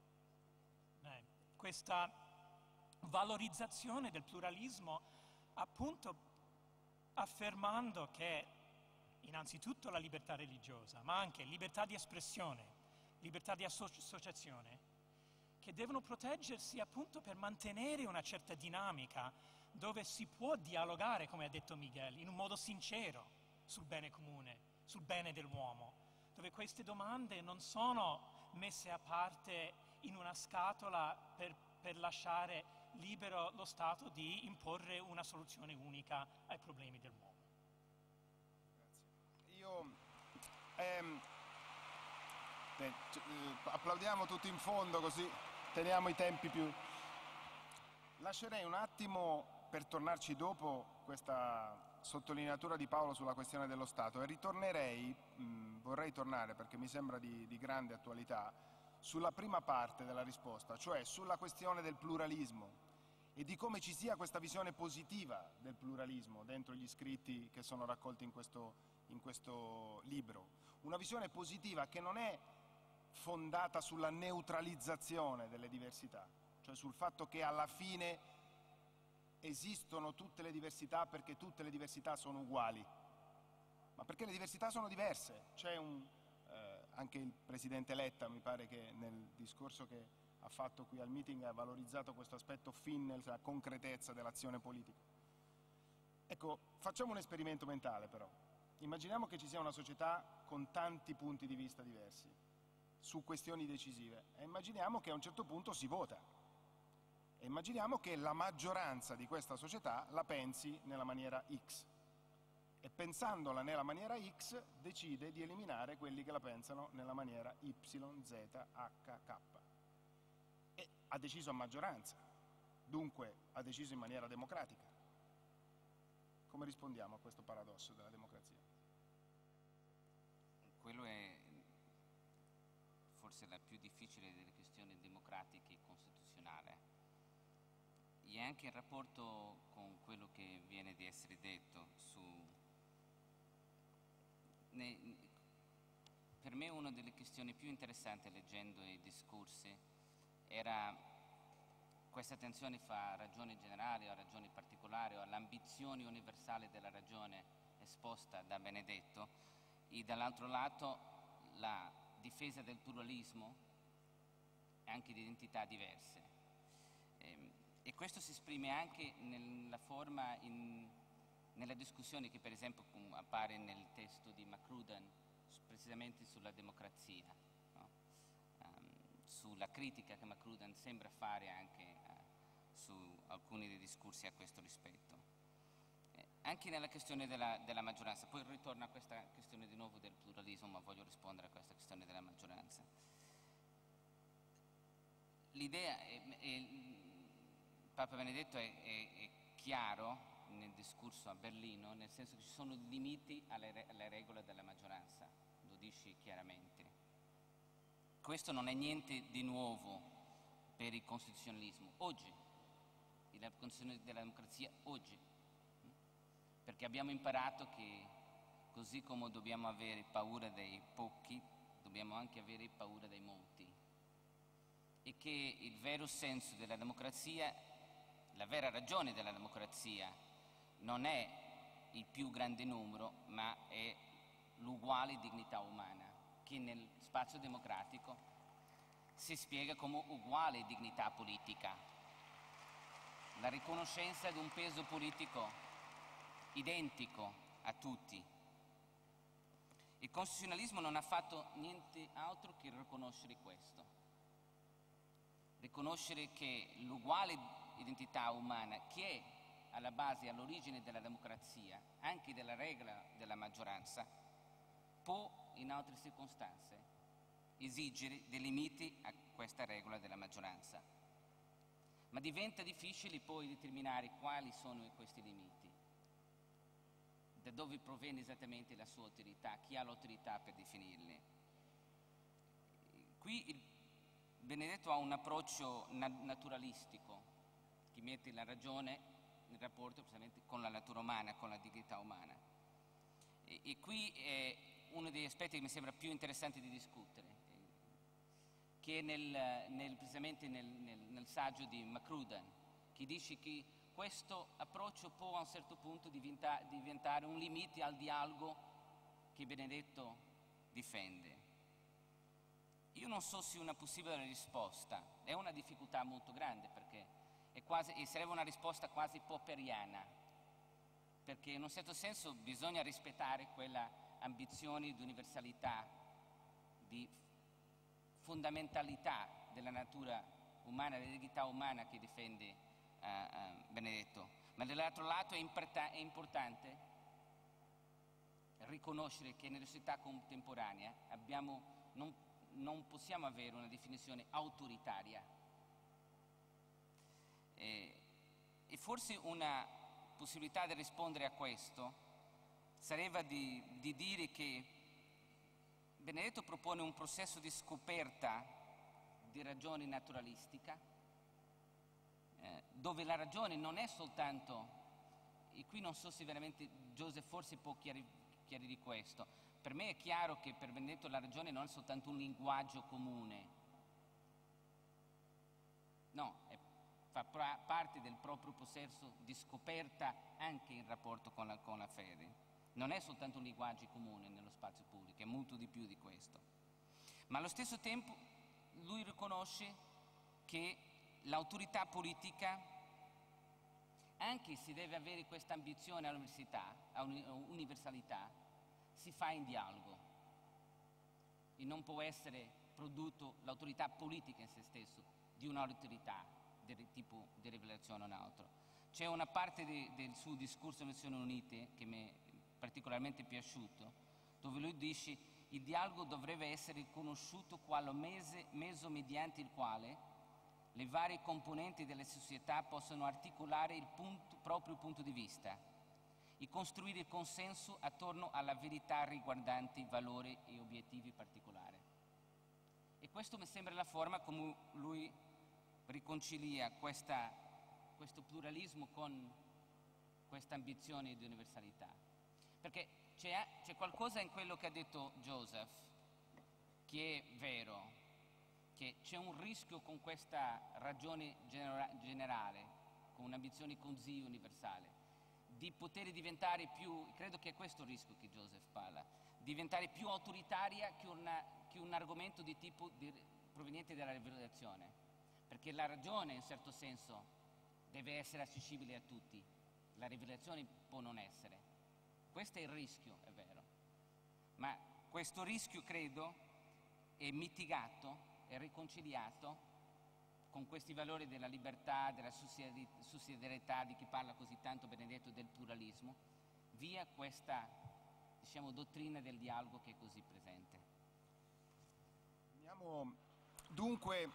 eh, questa valorizzazione del pluralismo, appunto affermando che innanzitutto la libertà religiosa, ma anche libertà di espressione, libertà di associazione, che devono proteggersi appunto per mantenere una certa dinamica dove si può dialogare, come ha detto Miguel, in un modo sincero sul bene comune, sul bene dell'uomo, dove queste domande non sono messe a parte in una scatola per, per lasciare libero lo Stato di imporre una soluzione unica ai problemi dell'uomo. Grazie. Io... Ehm, eh, applaudiamo tutti in fondo così teniamo i tempi più... Lascerei un attimo, per tornarci dopo, questa sottolineatura di Paolo sulla questione dello Stato e ritornerei, mh, vorrei tornare perché mi sembra di, di grande attualità, sulla prima parte della risposta, cioè sulla questione del pluralismo e di come ci sia questa visione positiva del pluralismo dentro gli scritti che sono raccolti in questo, in questo libro. Una visione positiva che non è fondata sulla neutralizzazione delle diversità, cioè sul fatto che alla fine esistono tutte le diversità perché tutte le diversità sono uguali, ma perché le diversità sono diverse. C'è un, eh, anche il Presidente Letta, mi pare che nel discorso che ha fatto qui al meeting ha valorizzato questo aspetto fin nella concretezza dell'azione politica. Ecco, facciamo un esperimento mentale però. Immaginiamo che ci sia una società con tanti punti di vista diversi su questioni decisive e immaginiamo che a un certo punto si vota e immaginiamo che la maggioranza di questa società la pensi nella maniera X e pensandola nella maniera X decide di eliminare quelli che la pensano nella maniera Y, Z, H, K e ha deciso a maggioranza, dunque ha deciso in maniera democratica. Come rispondiamo a questo paradosso della democrazia? Quello è forse la più difficile delle questioni democratiche e costituzionali. E anche in rapporto con quello che viene di essere detto su... Ne, per me una delle questioni più interessanti leggendo i discorsi era questa tensione fra ragioni generali o ragioni particolari o all'ambizione universale della ragione esposta da Benedetto e dall'altro lato la difesa del pluralismo e anche di identità diverse. E, e questo si esprime anche nella forma, in, nella discussione che per esempio appare nel testo di McRudan precisamente sulla democrazia, no? um, sulla critica che McRudan sembra fare anche uh, su alcuni dei discorsi a questo rispetto. Eh, anche nella questione della, della maggioranza, poi ritorno a questa questione di nuovo del pluralismo, ma voglio rispondere a questa questione della maggioranza. L'idea, è, è, Papa Benedetto è, è, è chiaro nel discorso a Berlino, nel senso che ci sono limiti alle, alle regole della maggioranza, lo dice chiaramente. Questo non è niente di nuovo per il costituzionalismo, oggi, la condizione della democrazia oggi, perché abbiamo imparato che così come dobbiamo avere paura dei pochi, dobbiamo anche avere paura dei molti e che il vero senso della democrazia, la vera ragione della democrazia non è il più grande numero, ma è l'uguale dignità umana, che nel spazio democratico si spiega come uguale dignità politica, la riconoscenza di un peso politico identico a tutti. Il costituzionalismo non ha fatto niente altro che riconoscere questo, riconoscere che l'uguale identità umana, che è alla base, all'origine della democrazia, anche della regola della maggioranza, può in altre circostanze esigere dei limiti a questa regola della maggioranza. Ma diventa difficile poi determinare quali sono questi limiti, da dove proviene esattamente la sua autorità, chi ha l'autorità per definirli. Qui il Benedetto ha un approccio na- naturalistico che mette la ragione in rapporto precisamente con la natura umana, con la dignità umana. E, e qui è uno degli aspetti che mi sembra più interessanti di discutere, che è nel, nel, precisamente nel, nel, nel saggio di McRudan, che dice che questo approccio può a un certo punto diventa, diventare un limite al dialogo che Benedetto difende. Io non so se una possibile risposta, è una difficoltà molto grande perché è quasi, e sarebbe una risposta quasi popperiana, perché in un certo senso bisogna rispettare quella ambizione di universalità, di fondamentalità della natura umana, della dignità umana che difende uh, uh, Benedetto. Ma dall'altro lato è, import- è importante riconoscere che nella società contemporanea abbiamo, non, non possiamo avere una definizione autoritaria. E, e forse una possibilità di rispondere a questo sarebbe di, di dire che Benedetto propone un processo di scoperta di ragione naturalistica, eh, dove la ragione non è soltanto, e qui non so se veramente Joseph forse può chiari, chiarire questo, per me è chiaro che per Benedetto la ragione non è soltanto un linguaggio comune, no, è, fa pra, parte del proprio processo di scoperta anche in rapporto con la, con la fede. Non è soltanto un linguaggio comune nello spazio pubblico, è molto di più di questo. Ma allo stesso tempo lui riconosce che l'autorità politica, anche se deve avere questa ambizione all'università, all'universalità, si fa in dialogo e non può essere prodotto l'autorità politica in se stesso di un'autorità del tipo di rivelazione o un altro. C'è una parte de, del suo discorso alle Nazioni Unite che mi è particolarmente piaciuto, dove lui dice: il dialogo dovrebbe essere riconosciuto quale mese, mezzo mediante il quale le varie componenti delle società possono articolare il punto, proprio punto di vista e costruire il consenso attorno alla verità riguardanti valori e obiettivi particolari. E questo mi sembra la forma come lui riconcilia questa, questo pluralismo con questa ambizione di universalità. Perché c'è, c'è qualcosa in quello che ha detto Joseph che è vero, che c'è un rischio con questa ragione genera- generale, con un'ambizione così universale, di poter diventare più, credo che è questo il rischio che Joseph parla, diventare più autoritaria che, una, che un argomento di tipo di, proveniente dalla rivelazione. Perché la ragione, in certo senso, deve essere accessibile a tutti, la rivelazione può non essere. Questo è il rischio, è vero, ma questo rischio credo è mitigato, è riconciliato con questi valori della libertà, della sussidiarietà di chi parla così tanto Benedetto, del pluralismo, via questa, diciamo, dottrina del dialogo che è così presente. Andiamo dunque,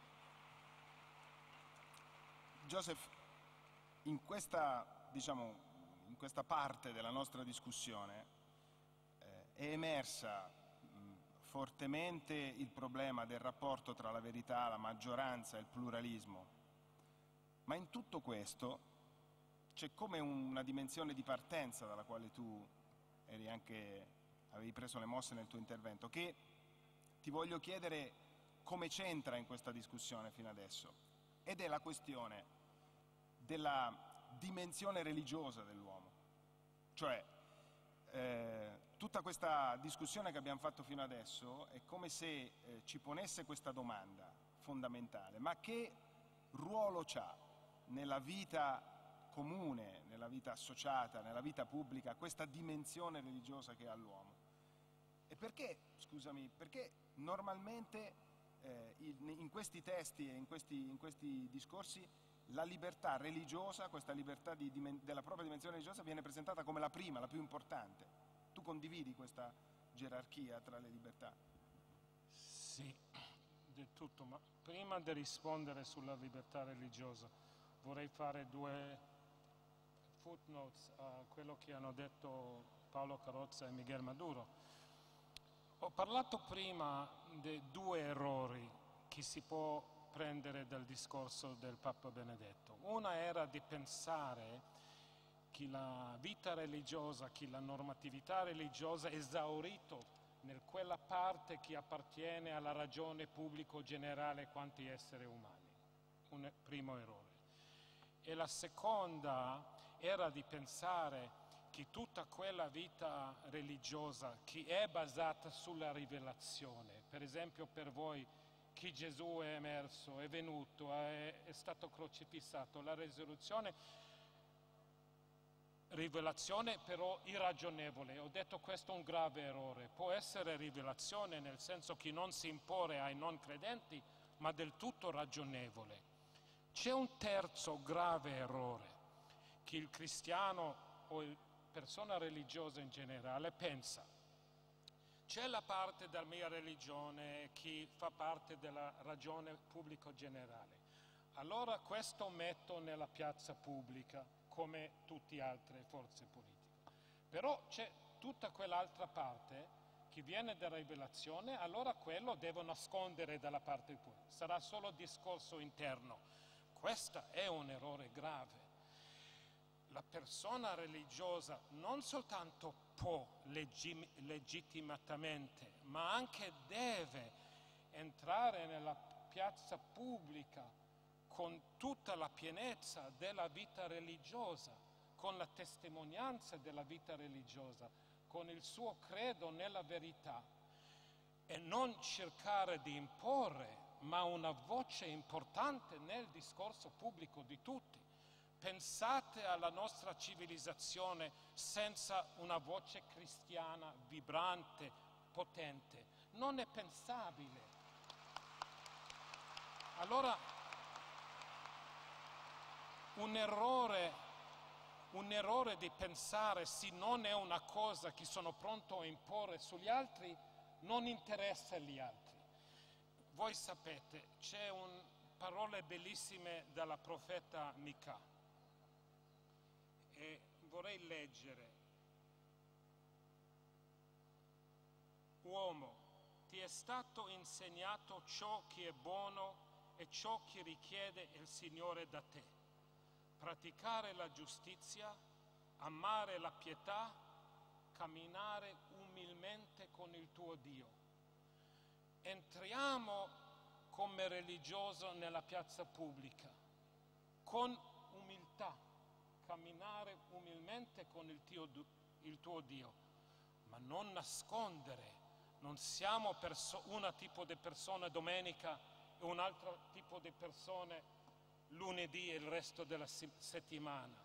Joseph, in questa, diciamo, in questa parte della nostra discussione eh, è emersa mh, fortemente il problema del rapporto tra la verità, la maggioranza e il pluralismo, ma in tutto questo c'è come una dimensione di partenza dalla quale tu eri anche, avevi preso le mosse nel tuo intervento, che ti voglio chiedere come c'entra in questa discussione fino adesso, ed è la questione della dimensione religiosa dell'uomo. Cioè, eh, tutta questa discussione che abbiamo fatto fino adesso è come se eh, ci ponesse questa domanda fondamentale: ma che ruolo c'ha nella vita comune, nella vita associata, nella vita pubblica, questa dimensione religiosa che ha l'uomo? E perché, scusami, perché normalmente eh, in, in questi testi e in questi, in questi discorsi la libertà religiosa, questa libertà di, di, della propria dimensione religiosa viene presentata come la prima, la più importante? Tu condividi questa gerarchia tra le libertà? Sì, del tutto, ma prima di rispondere sulla libertà religiosa vorrei fare due footnotes a quello che hanno detto Paolo Carrozza e Miguel Maduro. Ho parlato prima di due errori che si può prendere dal discorso del Papa Benedetto. Una era di pensare che la vita religiosa, che la normatività religiosa è esaurito in quella parte che appartiene alla ragione pubblico generale quanti esseri umani. Un primo errore. E la seconda era di pensare che tutta quella vita religiosa che è basata sulla rivelazione, per esempio per voi che Gesù è emerso, è venuto, è, è stato crocifissato, la risurrezione, rivelazione però irragionevole. Ho detto questo è un grave errore. Può essere rivelazione nel senso che non si impone ai non credenti, ma del tutto ragionevole. C'è un terzo grave errore che il cristiano o la persona religiosa in generale pensa: c'è la parte della mia religione che fa parte della ragione pubblica generale, allora questo metto nella piazza pubblica come tutte altre forze politiche. Però c'è tutta quell'altra parte che viene da rivelazione, allora quello devo nascondere dalla parte pubblica, sarà solo discorso interno. Questo è un errore grave. La persona religiosa non soltanto può leggi- legittimamente, ma anche deve entrare nella piazza pubblica con tutta la pienezza della vita religiosa, con la testimonianza della vita religiosa, con il suo credo nella verità, e non cercare di imporre, ma una voce importante nel discorso pubblico di tutti. Pensate alla nostra civilizzazione senza una voce cristiana vibrante, potente. Non è pensabile. Allora, un errore, un errore di pensare se non è una cosa che sono pronto a imporre sugli altri, non interessa agli altri. Voi sapete, c'è un, parole bellissime dalla profeta Mica. E vorrei leggere: uomo, ti è stato insegnato ciò che è buono e ciò che richiede il Signore da te: praticare la giustizia, amare la pietà, camminare umilmente con il tuo Dio. Entriamo come religioso nella piazza pubblica con umiltà, camminare umilmente con il tuo, il tuo Dio, ma non nascondere. Non siamo perso- un tipo di persone domenica e un altro tipo di persone lunedì e il resto della si- settimana.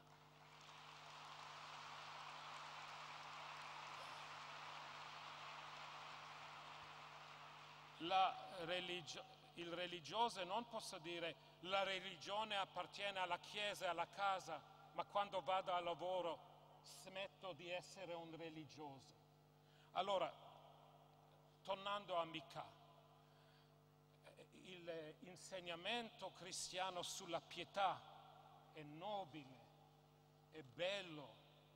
La religio- il religioso non posso dire la religione appartiene alla chiesa e alla casa, ma quando vado al lavoro smetto di essere un religioso. Allora, tornando a Mica, il insegnamento cristiano sulla pietà è nobile, è bello,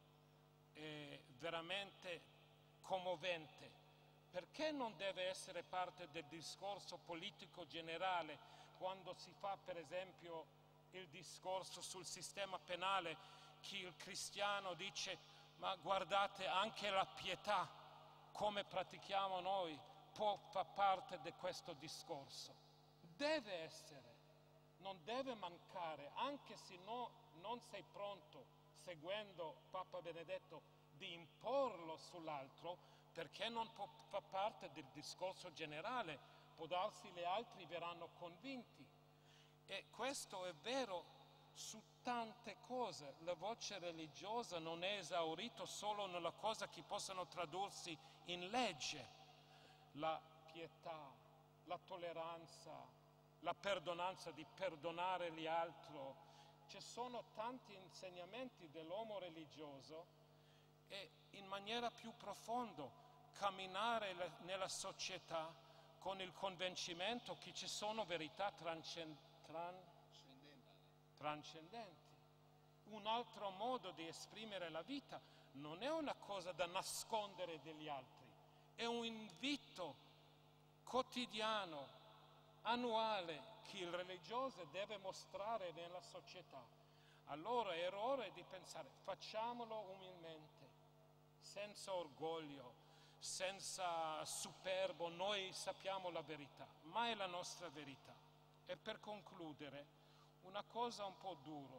è veramente commovente. Perché non deve essere parte del discorso politico generale quando si fa, per esempio, il discorso sul sistema penale, che il cristiano dice: ma guardate, anche la pietà, come pratichiamo noi, può far parte di questo discorso. Deve essere, non deve mancare, anche se no, non sei pronto, seguendo Papa Benedetto, di imporlo sull'altro, perché non può far parte del discorso generale. Può darsi gli altri verranno convinti. E questo è vero su tante cose. La voce religiosa non è esaurita solo nella cosa che possono tradursi in legge. La pietà, la tolleranza, la perdonanza, di perdonare gli altri. Ci sono tanti insegnamenti dell'uomo religioso, e in maniera più profonda camminare nella società con il convincimento che ci sono verità transcend- tran- transcendenti. Un altro modo di esprimere la vita non è una cosa da nascondere dagli altri, è un invito quotidiano, annuale, che il religioso deve mostrare nella società. Allora errore di pensare: facciamolo umilmente, senza orgoglio, senza superbo, noi sappiamo la verità, ma è la nostra verità. E per concludere, una cosa un po' dura: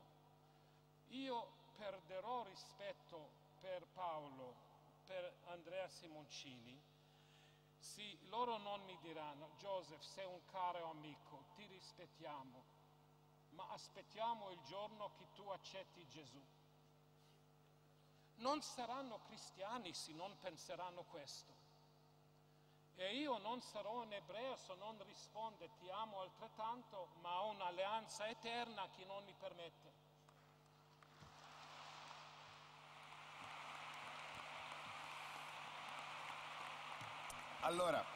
io perderò rispetto per Paolo, per Andrea Simoncini, se loro non mi diranno: Joseph, sei un caro amico, ti rispettiamo, ma aspettiamo il giorno che tu accetti Gesù. Non saranno cristiani se non penseranno questo. E io non sarò un ebreo se non risponde: ti amo altrettanto, ma ho un'alleanza eterna che non mi permette. Allora,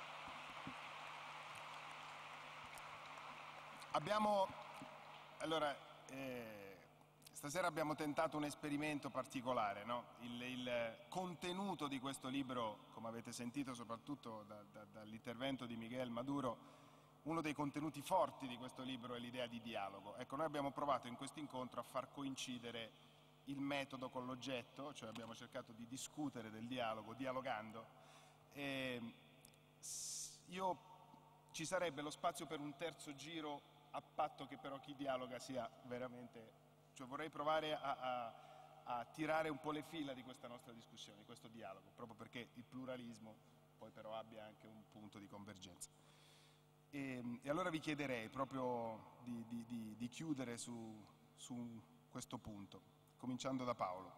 abbiamo, allora, eh, stasera abbiamo tentato un esperimento particolare, no? il, il contenuto di questo libro, come avete sentito soprattutto da, da, dall'intervento di Miguel Maduro, uno dei contenuti forti di questo libro è l'idea di dialogo. Ecco, noi abbiamo provato in questo incontro a far coincidere il metodo con l'oggetto, cioè abbiamo cercato di discutere del dialogo, dialogando. E io, ci sarebbe lo spazio per un terzo giro, a patto che però chi dialoga sia veramente... Cioè vorrei provare a, a, a tirare un po' le fila di questa nostra discussione, di questo dialogo, proprio perché il pluralismo poi però abbia anche un punto di convergenza. E, e allora vi chiederei proprio di, di, di, di chiudere su, su questo punto, cominciando da Paolo.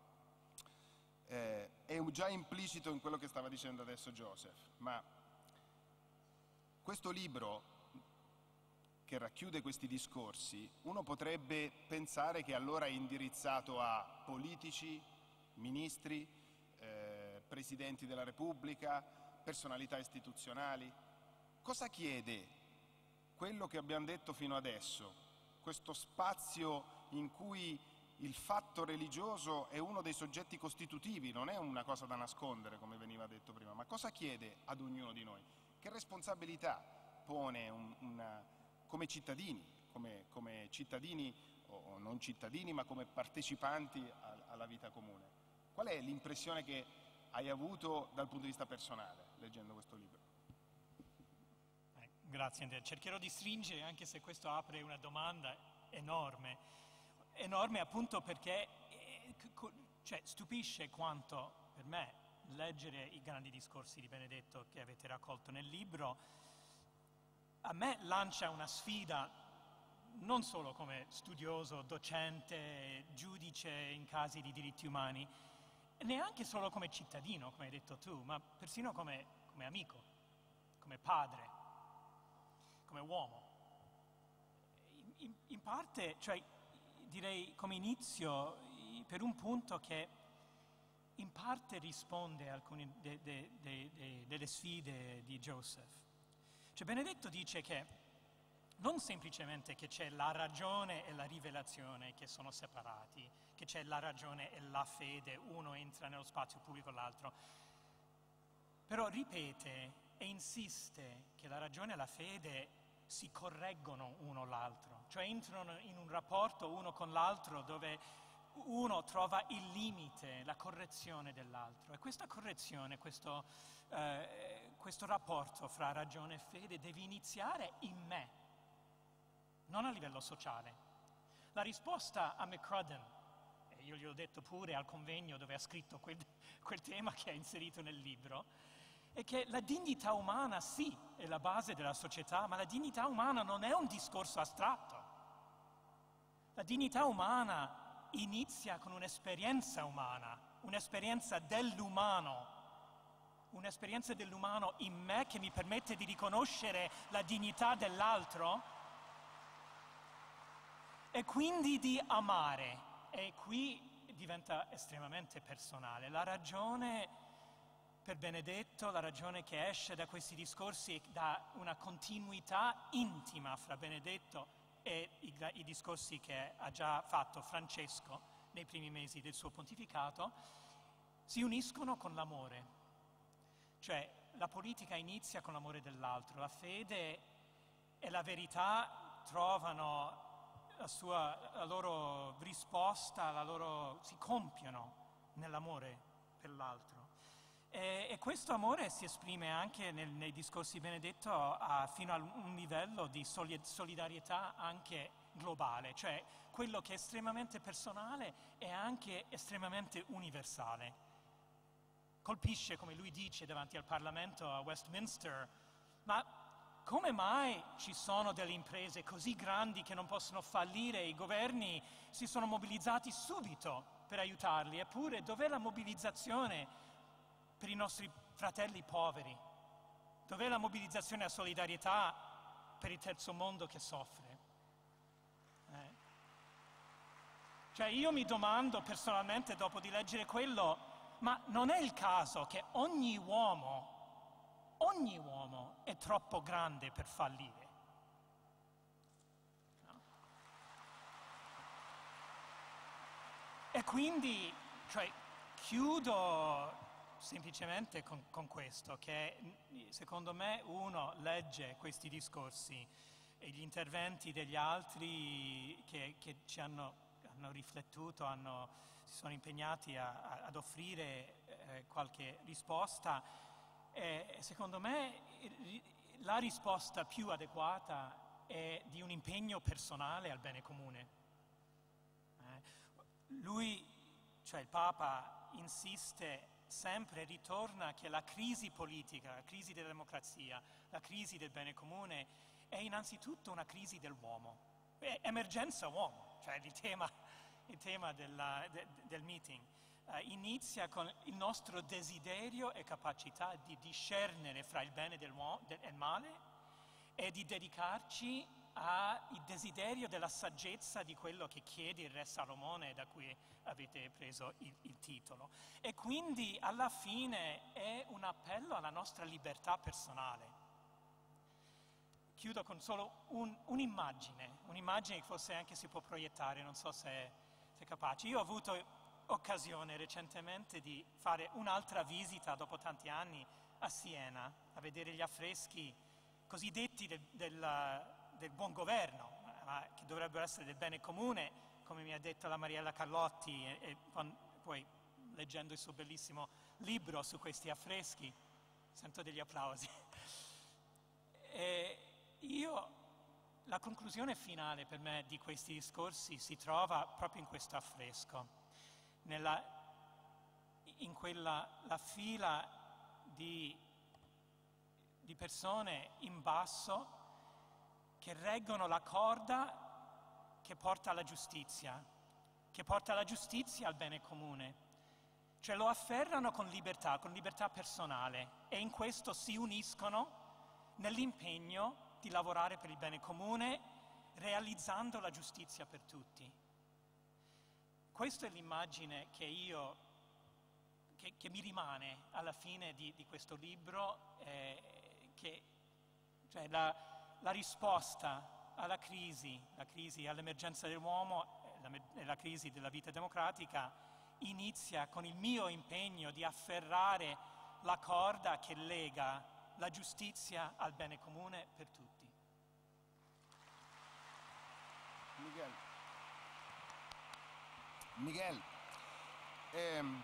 Eh, è già implicito in quello che stava dicendo adesso Joseph, ma questo libro che racchiude questi discorsi, uno potrebbe pensare che allora è indirizzato a politici, ministri, eh, presidenti della Repubblica, personalità istituzionali. Cosa chiede quello che abbiamo detto fino adesso, questo spazio in cui il fatto religioso è uno dei soggetti costitutivi, non è una cosa da nascondere come veniva detto prima, ma cosa chiede ad ognuno di noi? Che responsabilità pone un, una, come cittadini, come, come cittadini o non cittadini, ma come partecipanti a, alla vita comune? Qual è l'impressione che hai avuto dal punto di vista personale leggendo questo libro? Grazie Andrea, cercherò di stringere, anche se questo apre una domanda enorme, enorme appunto perché eh, cioè, stupisce quanto per me leggere i grandi discorsi di Benedetto che avete raccolto nel libro a me lancia una sfida non solo come studioso, docente, giudice in casi di diritti umani, neanche solo come cittadino, come hai detto tu, ma persino come, come amico, come padre, come uomo. In, in parte, cioè, direi come inizio, per un punto che in parte risponde a alcune de, de, de, de, delle sfide di Joseph. Cioè Benedetto dice che non semplicemente che c'è la ragione e la rivelazione che sono separati, che c'è la ragione e la fede, uno entra nello spazio pubblico l'altro, però ripete e insiste che la ragione e la fede si correggono uno l'altro, cioè entrano in un rapporto uno con l'altro dove uno trova il limite, la correzione dell'altro. E questa correzione, questo, eh, questo rapporto fra ragione e fede deve iniziare in me, non a livello sociale. La risposta a McCrudden, e io gli ho detto pure al convegno dove ha scritto quel, quel tema che ha inserito nel libro, è che la dignità umana sì è la base della società, ma la dignità umana non è un discorso astratto. La dignità umana inizia con un'esperienza umana, un'esperienza dell'umano, un'esperienza dell'umano in me che mi permette di riconoscere la dignità dell'altro e quindi di amare. E qui diventa estremamente personale. La ragione per Benedetto, la ragione che esce da questi discorsi è da una continuità intima fra Benedetto e i, i discorsi che ha già fatto Francesco nei primi mesi del suo pontificato, si uniscono con l'amore. Cioè la politica inizia con l'amore dell'altro, la fede e la verità trovano la, sua, la loro risposta, la loro, si compiono nell'amore per l'altro. E, e questo amore si esprime anche nel, nei discorsi di Benedetto a, fino a un livello di solidarietà anche globale, cioè quello che è estremamente personale è anche estremamente universale. Colpisce, come lui dice davanti al Parlamento a Westminster, ma come mai ci sono delle imprese così grandi che non possono fallire e i governi si sono mobilizzati subito per aiutarli, eppure dov'è la mobilizzazione per i nostri fratelli poveri? Dov'è la mobilizzazione a solidarietà per il terzo mondo che soffre? Eh. Cioè io mi domando personalmente, dopo di leggere quello, ma non è il caso che ogni uomo, ogni uomo è troppo grande per fallire? No? E quindi, cioè, chiudo semplicemente con, con questo, che secondo me uno legge questi discorsi e gli interventi degli altri che, che ci hanno, hanno riflettuto, hanno, si sono impegnati a, a, ad offrire eh, qualche risposta, e secondo me la risposta più adeguata è di un impegno personale al bene comune. Eh, lui, cioè il Papa, insiste sempre, ritorna che la crisi politica, la crisi della democrazia, la crisi del bene comune è innanzitutto una crisi dell'uomo, è emergenza uomo, cioè il tema, il tema della, de, del meeting. Uh, inizia con il nostro desiderio e capacità di discernere fra il bene del, del, e il male e di dedicarci al desiderio della saggezza di quello che chiede il re Salomone, da cui avete preso il, il titolo. E quindi alla fine è un appello alla nostra libertà personale. Chiudo con solo un, un'immagine, un'immagine che forse anche si può proiettare, non so se, se è capace. Io ho avuto occasione recentemente di fare un'altra visita dopo tanti anni a Siena, a vedere gli affreschi cosiddetti del, del, del buon governo, ma che dovrebbero essere del bene comune, come mi ha detto la Mariella Carlotti, e, e poi leggendo il suo bellissimo libro su questi affreschi, sento degli applausi. E io, la conclusione finale per me di questi discorsi si trova proprio in questo affresco. Nella, in quella la fila di, di persone in basso che reggono la corda che porta alla giustizia, che porta alla giustizia al bene comune. Cioè lo afferrano con libertà, con libertà personale, e in questo si uniscono nell'impegno di lavorare per il bene comune, realizzando la giustizia per tutti. Questa è l'immagine che io, che, che mi rimane alla fine di, di questo libro, eh, che, cioè la, la risposta alla crisi, la crisi all'emergenza dell'uomo e la, la crisi della vita democratica inizia con il mio impegno di afferrare la corda che lega la giustizia al bene comune per tutti. Miguel. Miguel, ehm,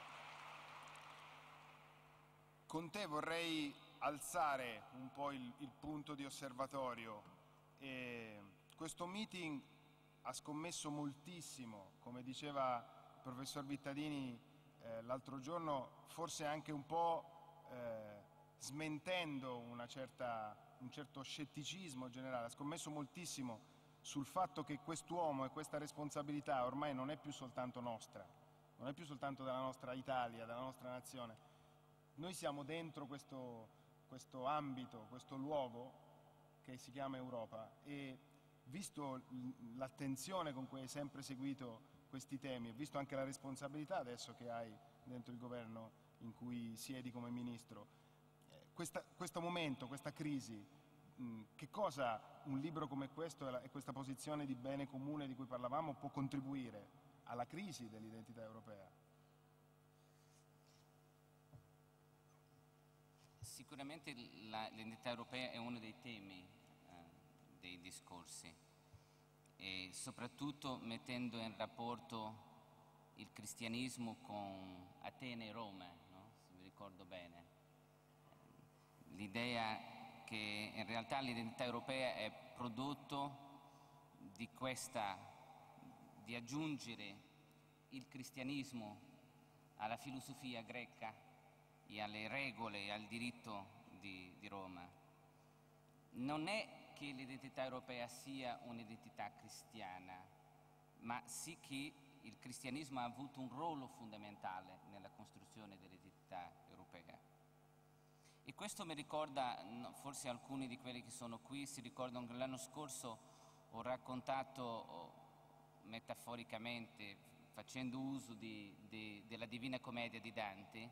con te vorrei alzare un po' il, il punto di osservatorio. E questo meeting ha scommesso moltissimo, come diceva il professor Vittadini eh, l'altro giorno, forse anche un po' eh, smentendo una certa, un certo scetticismo generale, ha scommesso moltissimo sul fatto che quest'uomo e questa responsabilità ormai non è più soltanto nostra, non è più soltanto della nostra Italia, della nostra nazione. Noi siamo dentro questo, questo ambito, questo luogo che si chiama Europa, e visto l'attenzione con cui hai sempre seguito questi temi e visto anche la responsabilità adesso che hai dentro il governo in cui siedi come ministro, questa, questo momento, questa crisi, che cosa un libro come questo e questa posizione di bene comune di cui parlavamo può contribuire alla crisi dell'identità europea? Sicuramente l'identità europea è uno dei temi eh, dei discorsi, e soprattutto mettendo in rapporto il cristianesimo con Atene e Roma, no? Se mi ricordo bene. L'idea che in realtà l'identità europea è prodotto di questa, di aggiungere il cristianesimo alla filosofia greca e alle regole e al diritto di, di Roma. Non è che l'identità europea sia un'identità cristiana, ma sì che il cristianesimo ha avuto un ruolo fondamentale nella costruzione dell'identità europea. E questo mi ricorda, forse alcuni di quelli che sono qui si ricordano che l'anno scorso ho raccontato metaforicamente, facendo uso di, di, della Divina Commedia di Dante,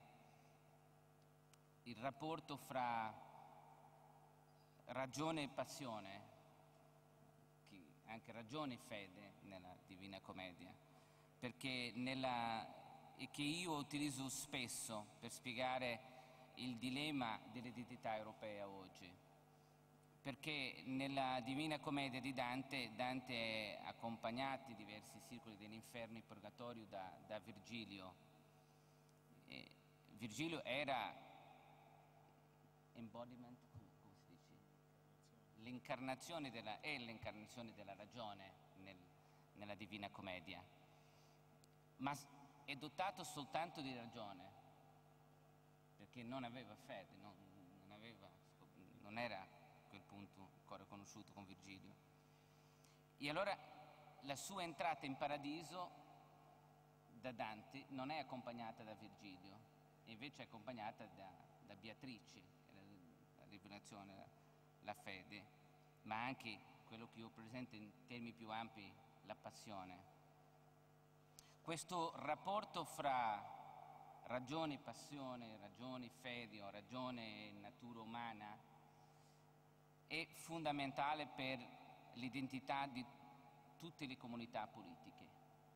il rapporto fra ragione e passione, anche ragione e fede nella Divina Commedia, perché nella, e che io utilizzo spesso per spiegare il dilemma dell'identità europea oggi, perché nella Divina Commedia di Dante, Dante è accompagnato in diversi circoli dell'inferno e purgatorio da, da Virgilio. E Virgilio era embodiment, come si dice? L'incarnazione della, è l'incarnazione della ragione nel, nella Divina Commedia, ma è dotato soltanto di ragione, perché non aveva fede, non, non, aveva, non era a quel punto ancora conosciuto con Virgilio. E allora la sua entrata in paradiso da Dante non è accompagnata da Virgilio, invece è accompagnata da, da Beatrice, la rivelazione, la, la fede, ma anche quello che io presento in termini più ampi, la passione. Questo rapporto fra ragione e passione, ragione e fede o ragione e natura umana è fondamentale per l'identità di tutte le comunità politiche,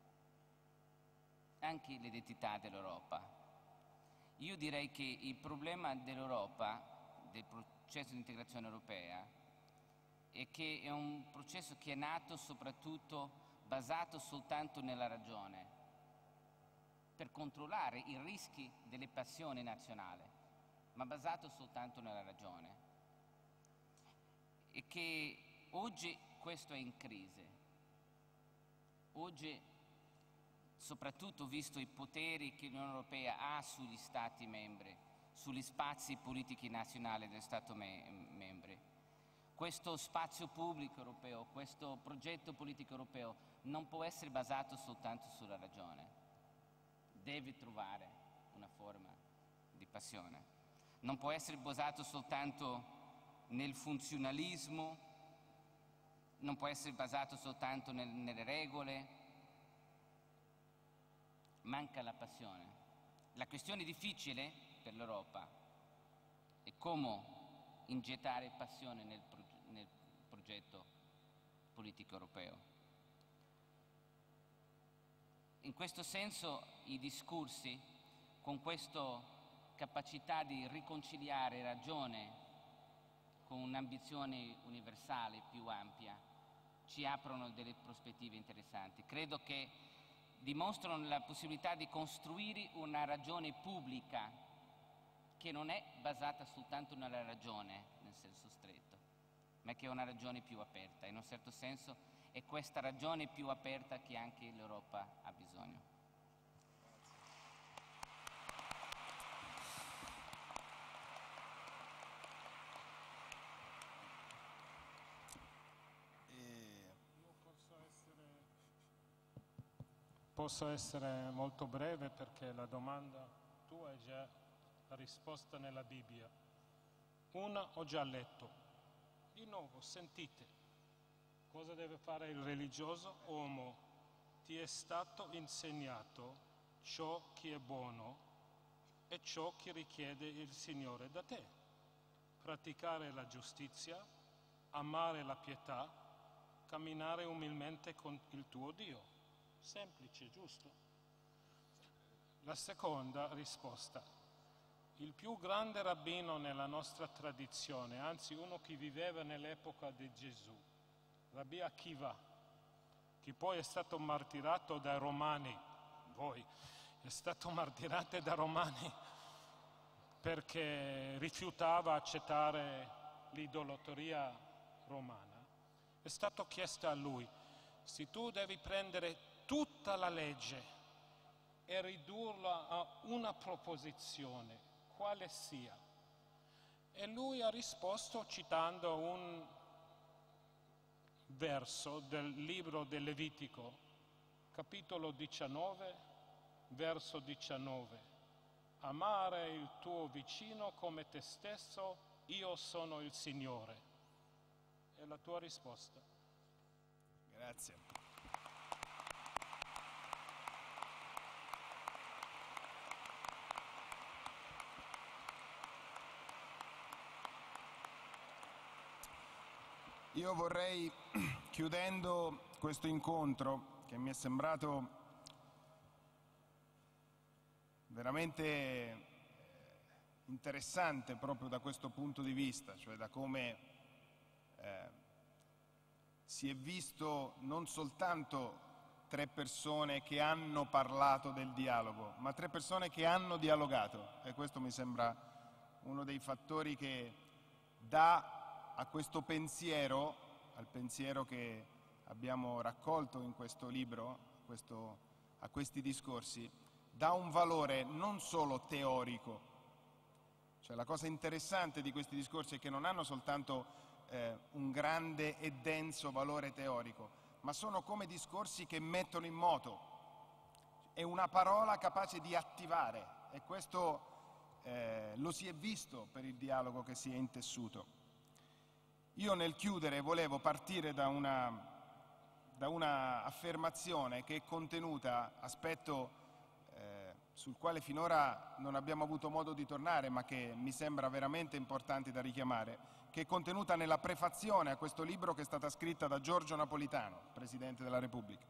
anche l'identità dell'Europa. Io direi che il problema dell'Europa, del processo di integrazione europea, è che è un processo che è nato soprattutto basato soltanto nella ragione, per controllare i rischi delle passioni nazionali, ma basato soltanto nella ragione. E che oggi questo è in crisi. Oggi, soprattutto visto i poteri che l'Unione Europea ha sugli Stati membri, sugli spazi politici nazionali degli Stati me membri, questo spazio pubblico europeo, questo progetto politico europeo non può essere basato soltanto sulla ragione. Deve trovare una forma di passione. Non può essere basato soltanto nel funzionalismo, non può essere basato soltanto nel, nelle regole. Manca la passione. La questione difficile per l'Europa è come ingettare passione nel, proge nel progetto politico europeo. In questo senso i discorsi, con questa capacità di riconciliare ragione con un'ambizione universale più ampia, ci aprono delle prospettive interessanti. Credo che dimostrano la possibilità di costruire una ragione pubblica che non è basata soltanto nella ragione, nel senso stretto, ma che è una ragione più aperta. In un certo senso è questa ragione più aperta che anche l'Europa ha bisogno. Io posso essere, posso essere molto breve, perché la domanda tua è già la risposta nella Bibbia. Una ho già letto. Di nuovo, sentite. Cosa deve fare il religioso? Uomo, ti è stato insegnato ciò che è buono e ciò che richiede il Signore da te. Praticare la giustizia, amare la pietà, camminare umilmente con il tuo Dio. Semplice, giusto? La seconda risposta. Il più grande rabbino nella nostra tradizione, anzi uno che viveva nell'epoca di Gesù, Rabbi Akiva, che poi è stato martirato dai romani, voi, è stato martirato dai romani perché rifiutava accettare l'idolatria romana. È stato chiesto a lui: se tu devi prendere tutta la legge e ridurla a una proposizione, quale sia? E lui ha risposto citando un verso del libro del Levitico, capitolo diciannove, verso diciannove. Amare il tuo vicino come te stesso, io sono il Signore. È la tua risposta. Grazie. Io vorrei, chiudendo questo incontro, che mi è sembrato veramente interessante proprio da questo punto di vista, cioè da come eh, si è visto non soltanto tre persone che hanno parlato del dialogo, ma tre persone che hanno dialogato, e questo mi sembra uno dei fattori che dà a questo pensiero, al pensiero che abbiamo raccolto in questo libro, questo, a questi discorsi, dà un valore non solo teorico. Cioè la cosa interessante di questi discorsi è che non hanno soltanto eh, un grande e denso valore teorico, ma sono come discorsi che mettono in moto. È una parola capace di attivare, e questo eh, lo si è visto per il dialogo che si è intessuto. Io nel chiudere volevo partire da una, da una affermazione che è contenuta, aspetto eh, sul quale finora non abbiamo avuto modo di tornare, ma che mi sembra veramente importante da richiamare, che è contenuta nella prefazione a questo libro che è stata scritta da Giorgio Napolitano, Presidente della Repubblica.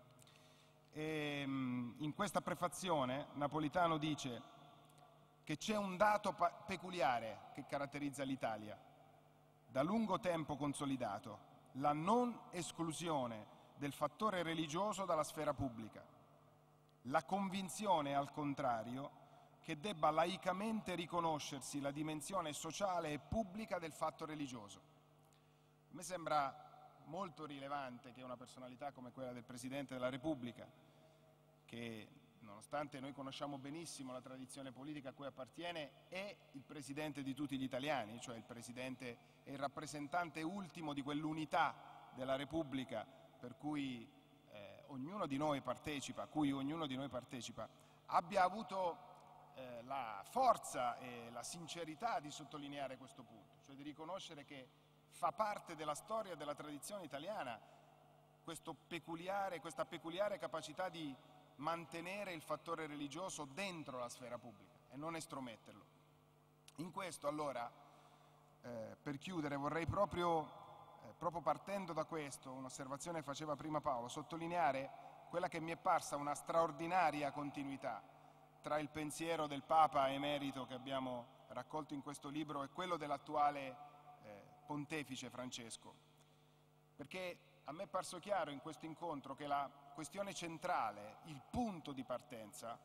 E, in questa prefazione Napolitano dice che c'è un dato peculiare che caratterizza l'Italia, da lungo tempo consolidato, la non esclusione del fattore religioso dalla sfera pubblica, la convinzione, al contrario, che debba laicamente riconoscersi la dimensione sociale e pubblica del fatto religioso. A me sembra molto rilevante che una personalità come quella del Presidente della Repubblica, che nonostante noi conosciamo benissimo la tradizione politica a cui appartiene, è il Presidente di tutti gli italiani, cioè il Presidente è il rappresentante ultimo di quell'unità della Repubblica per cui eh, ognuno di noi partecipa, a cui ognuno di noi partecipa, abbia avuto eh, la forza e la sincerità di sottolineare questo punto, cioè di riconoscere che fa parte della storia e della tradizione italiana questo peculiare, questa peculiare capacità di mantenere il fattore religioso dentro la sfera pubblica e non estrometterlo. In questo, allora, eh, per chiudere, vorrei proprio, eh, proprio partendo da questo, un'osservazione che faceva prima Paolo, sottolineare quella che mi è parsa una straordinaria continuità tra il pensiero del Papa emerito che abbiamo raccolto in questo libro e quello dell'attuale eh, Pontefice Francesco. Perché a me è parso chiaro in questo incontro che la questione centrale, il punto di partenza,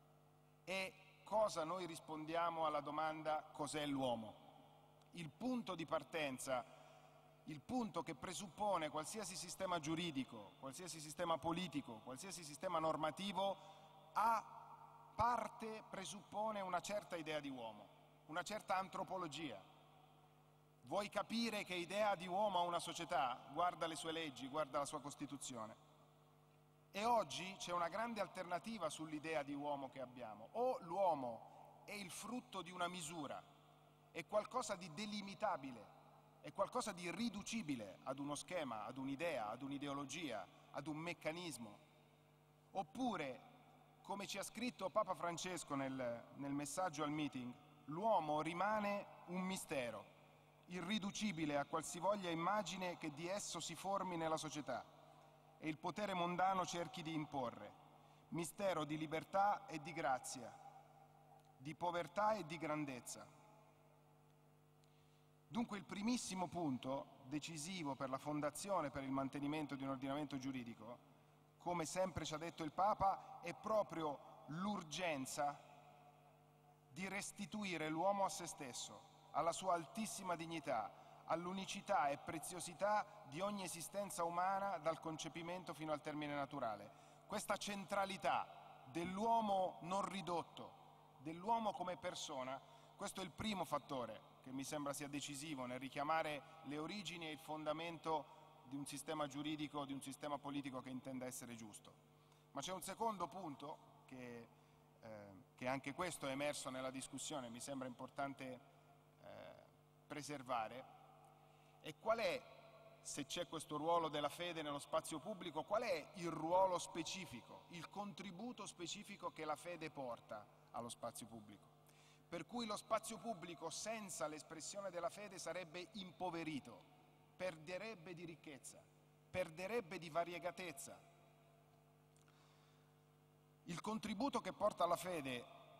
è cosa noi rispondiamo alla domanda cos'è l'uomo. Il punto di partenza, il punto che presuppone qualsiasi sistema giuridico, qualsiasi sistema politico, qualsiasi sistema normativo, a parte presuppone una certa idea di uomo, una certa antropologia. Vuoi capire che idea di uomo ha una società? Guarda le sue leggi, guarda la sua Costituzione. E oggi c'è una grande alternativa sull'idea di uomo che abbiamo. O l'uomo è il frutto di una misura, è qualcosa di delimitabile, è qualcosa di riducibile ad uno schema, ad un'idea, ad un'ideologia, ad un meccanismo. Oppure, come ci ha scritto Papa Francesco nel, nel messaggio al meeting, l'uomo rimane un mistero, irriducibile a qualsivoglia immagine che di esso si formi nella società e il potere mondano cerchi di imporre, mistero di libertà e di grazia, di povertà e di grandezza. Dunque il primissimo punto, decisivo per la fondazione, per il mantenimento di un ordinamento giuridico, come sempre ci ha detto il Papa, è proprio l'urgenza di restituire l'uomo a se stesso, alla sua altissima dignità, all'unicità e preziosità di ogni esistenza umana dal concepimento fino al termine naturale. Questa centralità dell'uomo non ridotto, dell'uomo come persona, questo è il primo fattore che mi sembra sia decisivo nel richiamare le origini e il fondamento di un sistema giuridico, di un sistema politico che intenda essere giusto. Ma c'è un secondo punto che, eh, che anche questo è emerso nella discussione, mi sembra importante preservare, e qual è, se c'è questo ruolo della fede nello spazio pubblico, qual è il ruolo specifico, il contributo specifico che la fede porta allo spazio pubblico. Per cui lo spazio pubblico senza l'espressione della fede sarebbe impoverito, perderebbe di ricchezza, perderebbe di variegatezza. Il contributo che porta la fede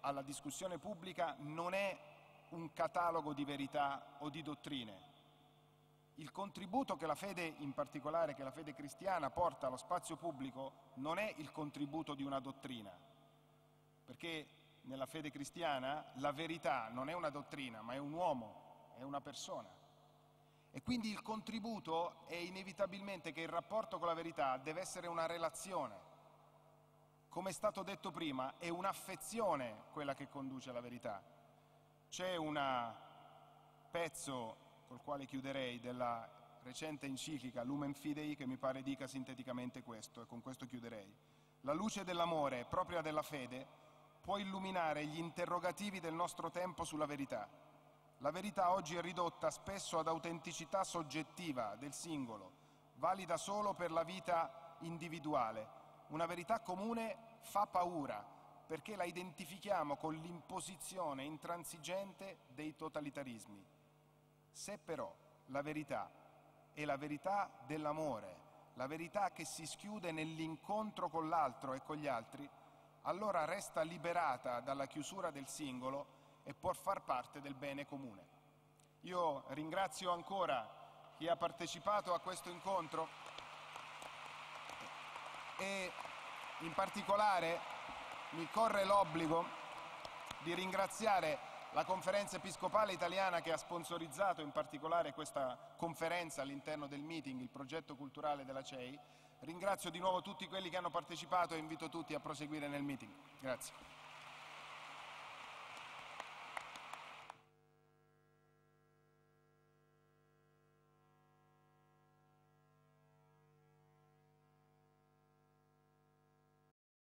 alla discussione pubblica non è un catalogo di verità o di dottrine. Il contributo che la fede, in particolare che la fede cristiana, porta allo spazio pubblico non è il contributo di una dottrina, perché nella fede cristiana la verità non è una dottrina, ma è un uomo, è una persona. E quindi il contributo è inevitabilmente che il rapporto con la verità deve essere una relazione. Come è stato detto prima, è un'affezione quella che conduce alla verità. C'è un pezzo col quale chiuderei della recente enciclica Lumen Fidei che mi pare dica sinteticamente questo, e con questo chiuderei. La luce dell'amore propria della fede può illuminare gli interrogativi del nostro tempo sulla verità. La verità oggi è ridotta spesso ad autenticità soggettiva del singolo, valida solo per la vita individuale. Una verità comune fa paura perché la identifichiamo con l'imposizione intransigente dei totalitarismi. Se però la verità è la verità dell'amore, la verità che si schiude nell'incontro con l'altro e con gli altri, allora resta liberata dalla chiusura del singolo e può far parte del bene comune. Io ringrazio ancora chi ha partecipato a questo incontro e in particolare mi corre l'obbligo di ringraziare la Conferenza Episcopale Italiana che ha sponsorizzato in particolare questa conferenza all'interno del meeting, il progetto culturale della C E I. Ringrazio di nuovo tutti quelli che hanno partecipato e invito tutti a proseguire nel meeting. Grazie.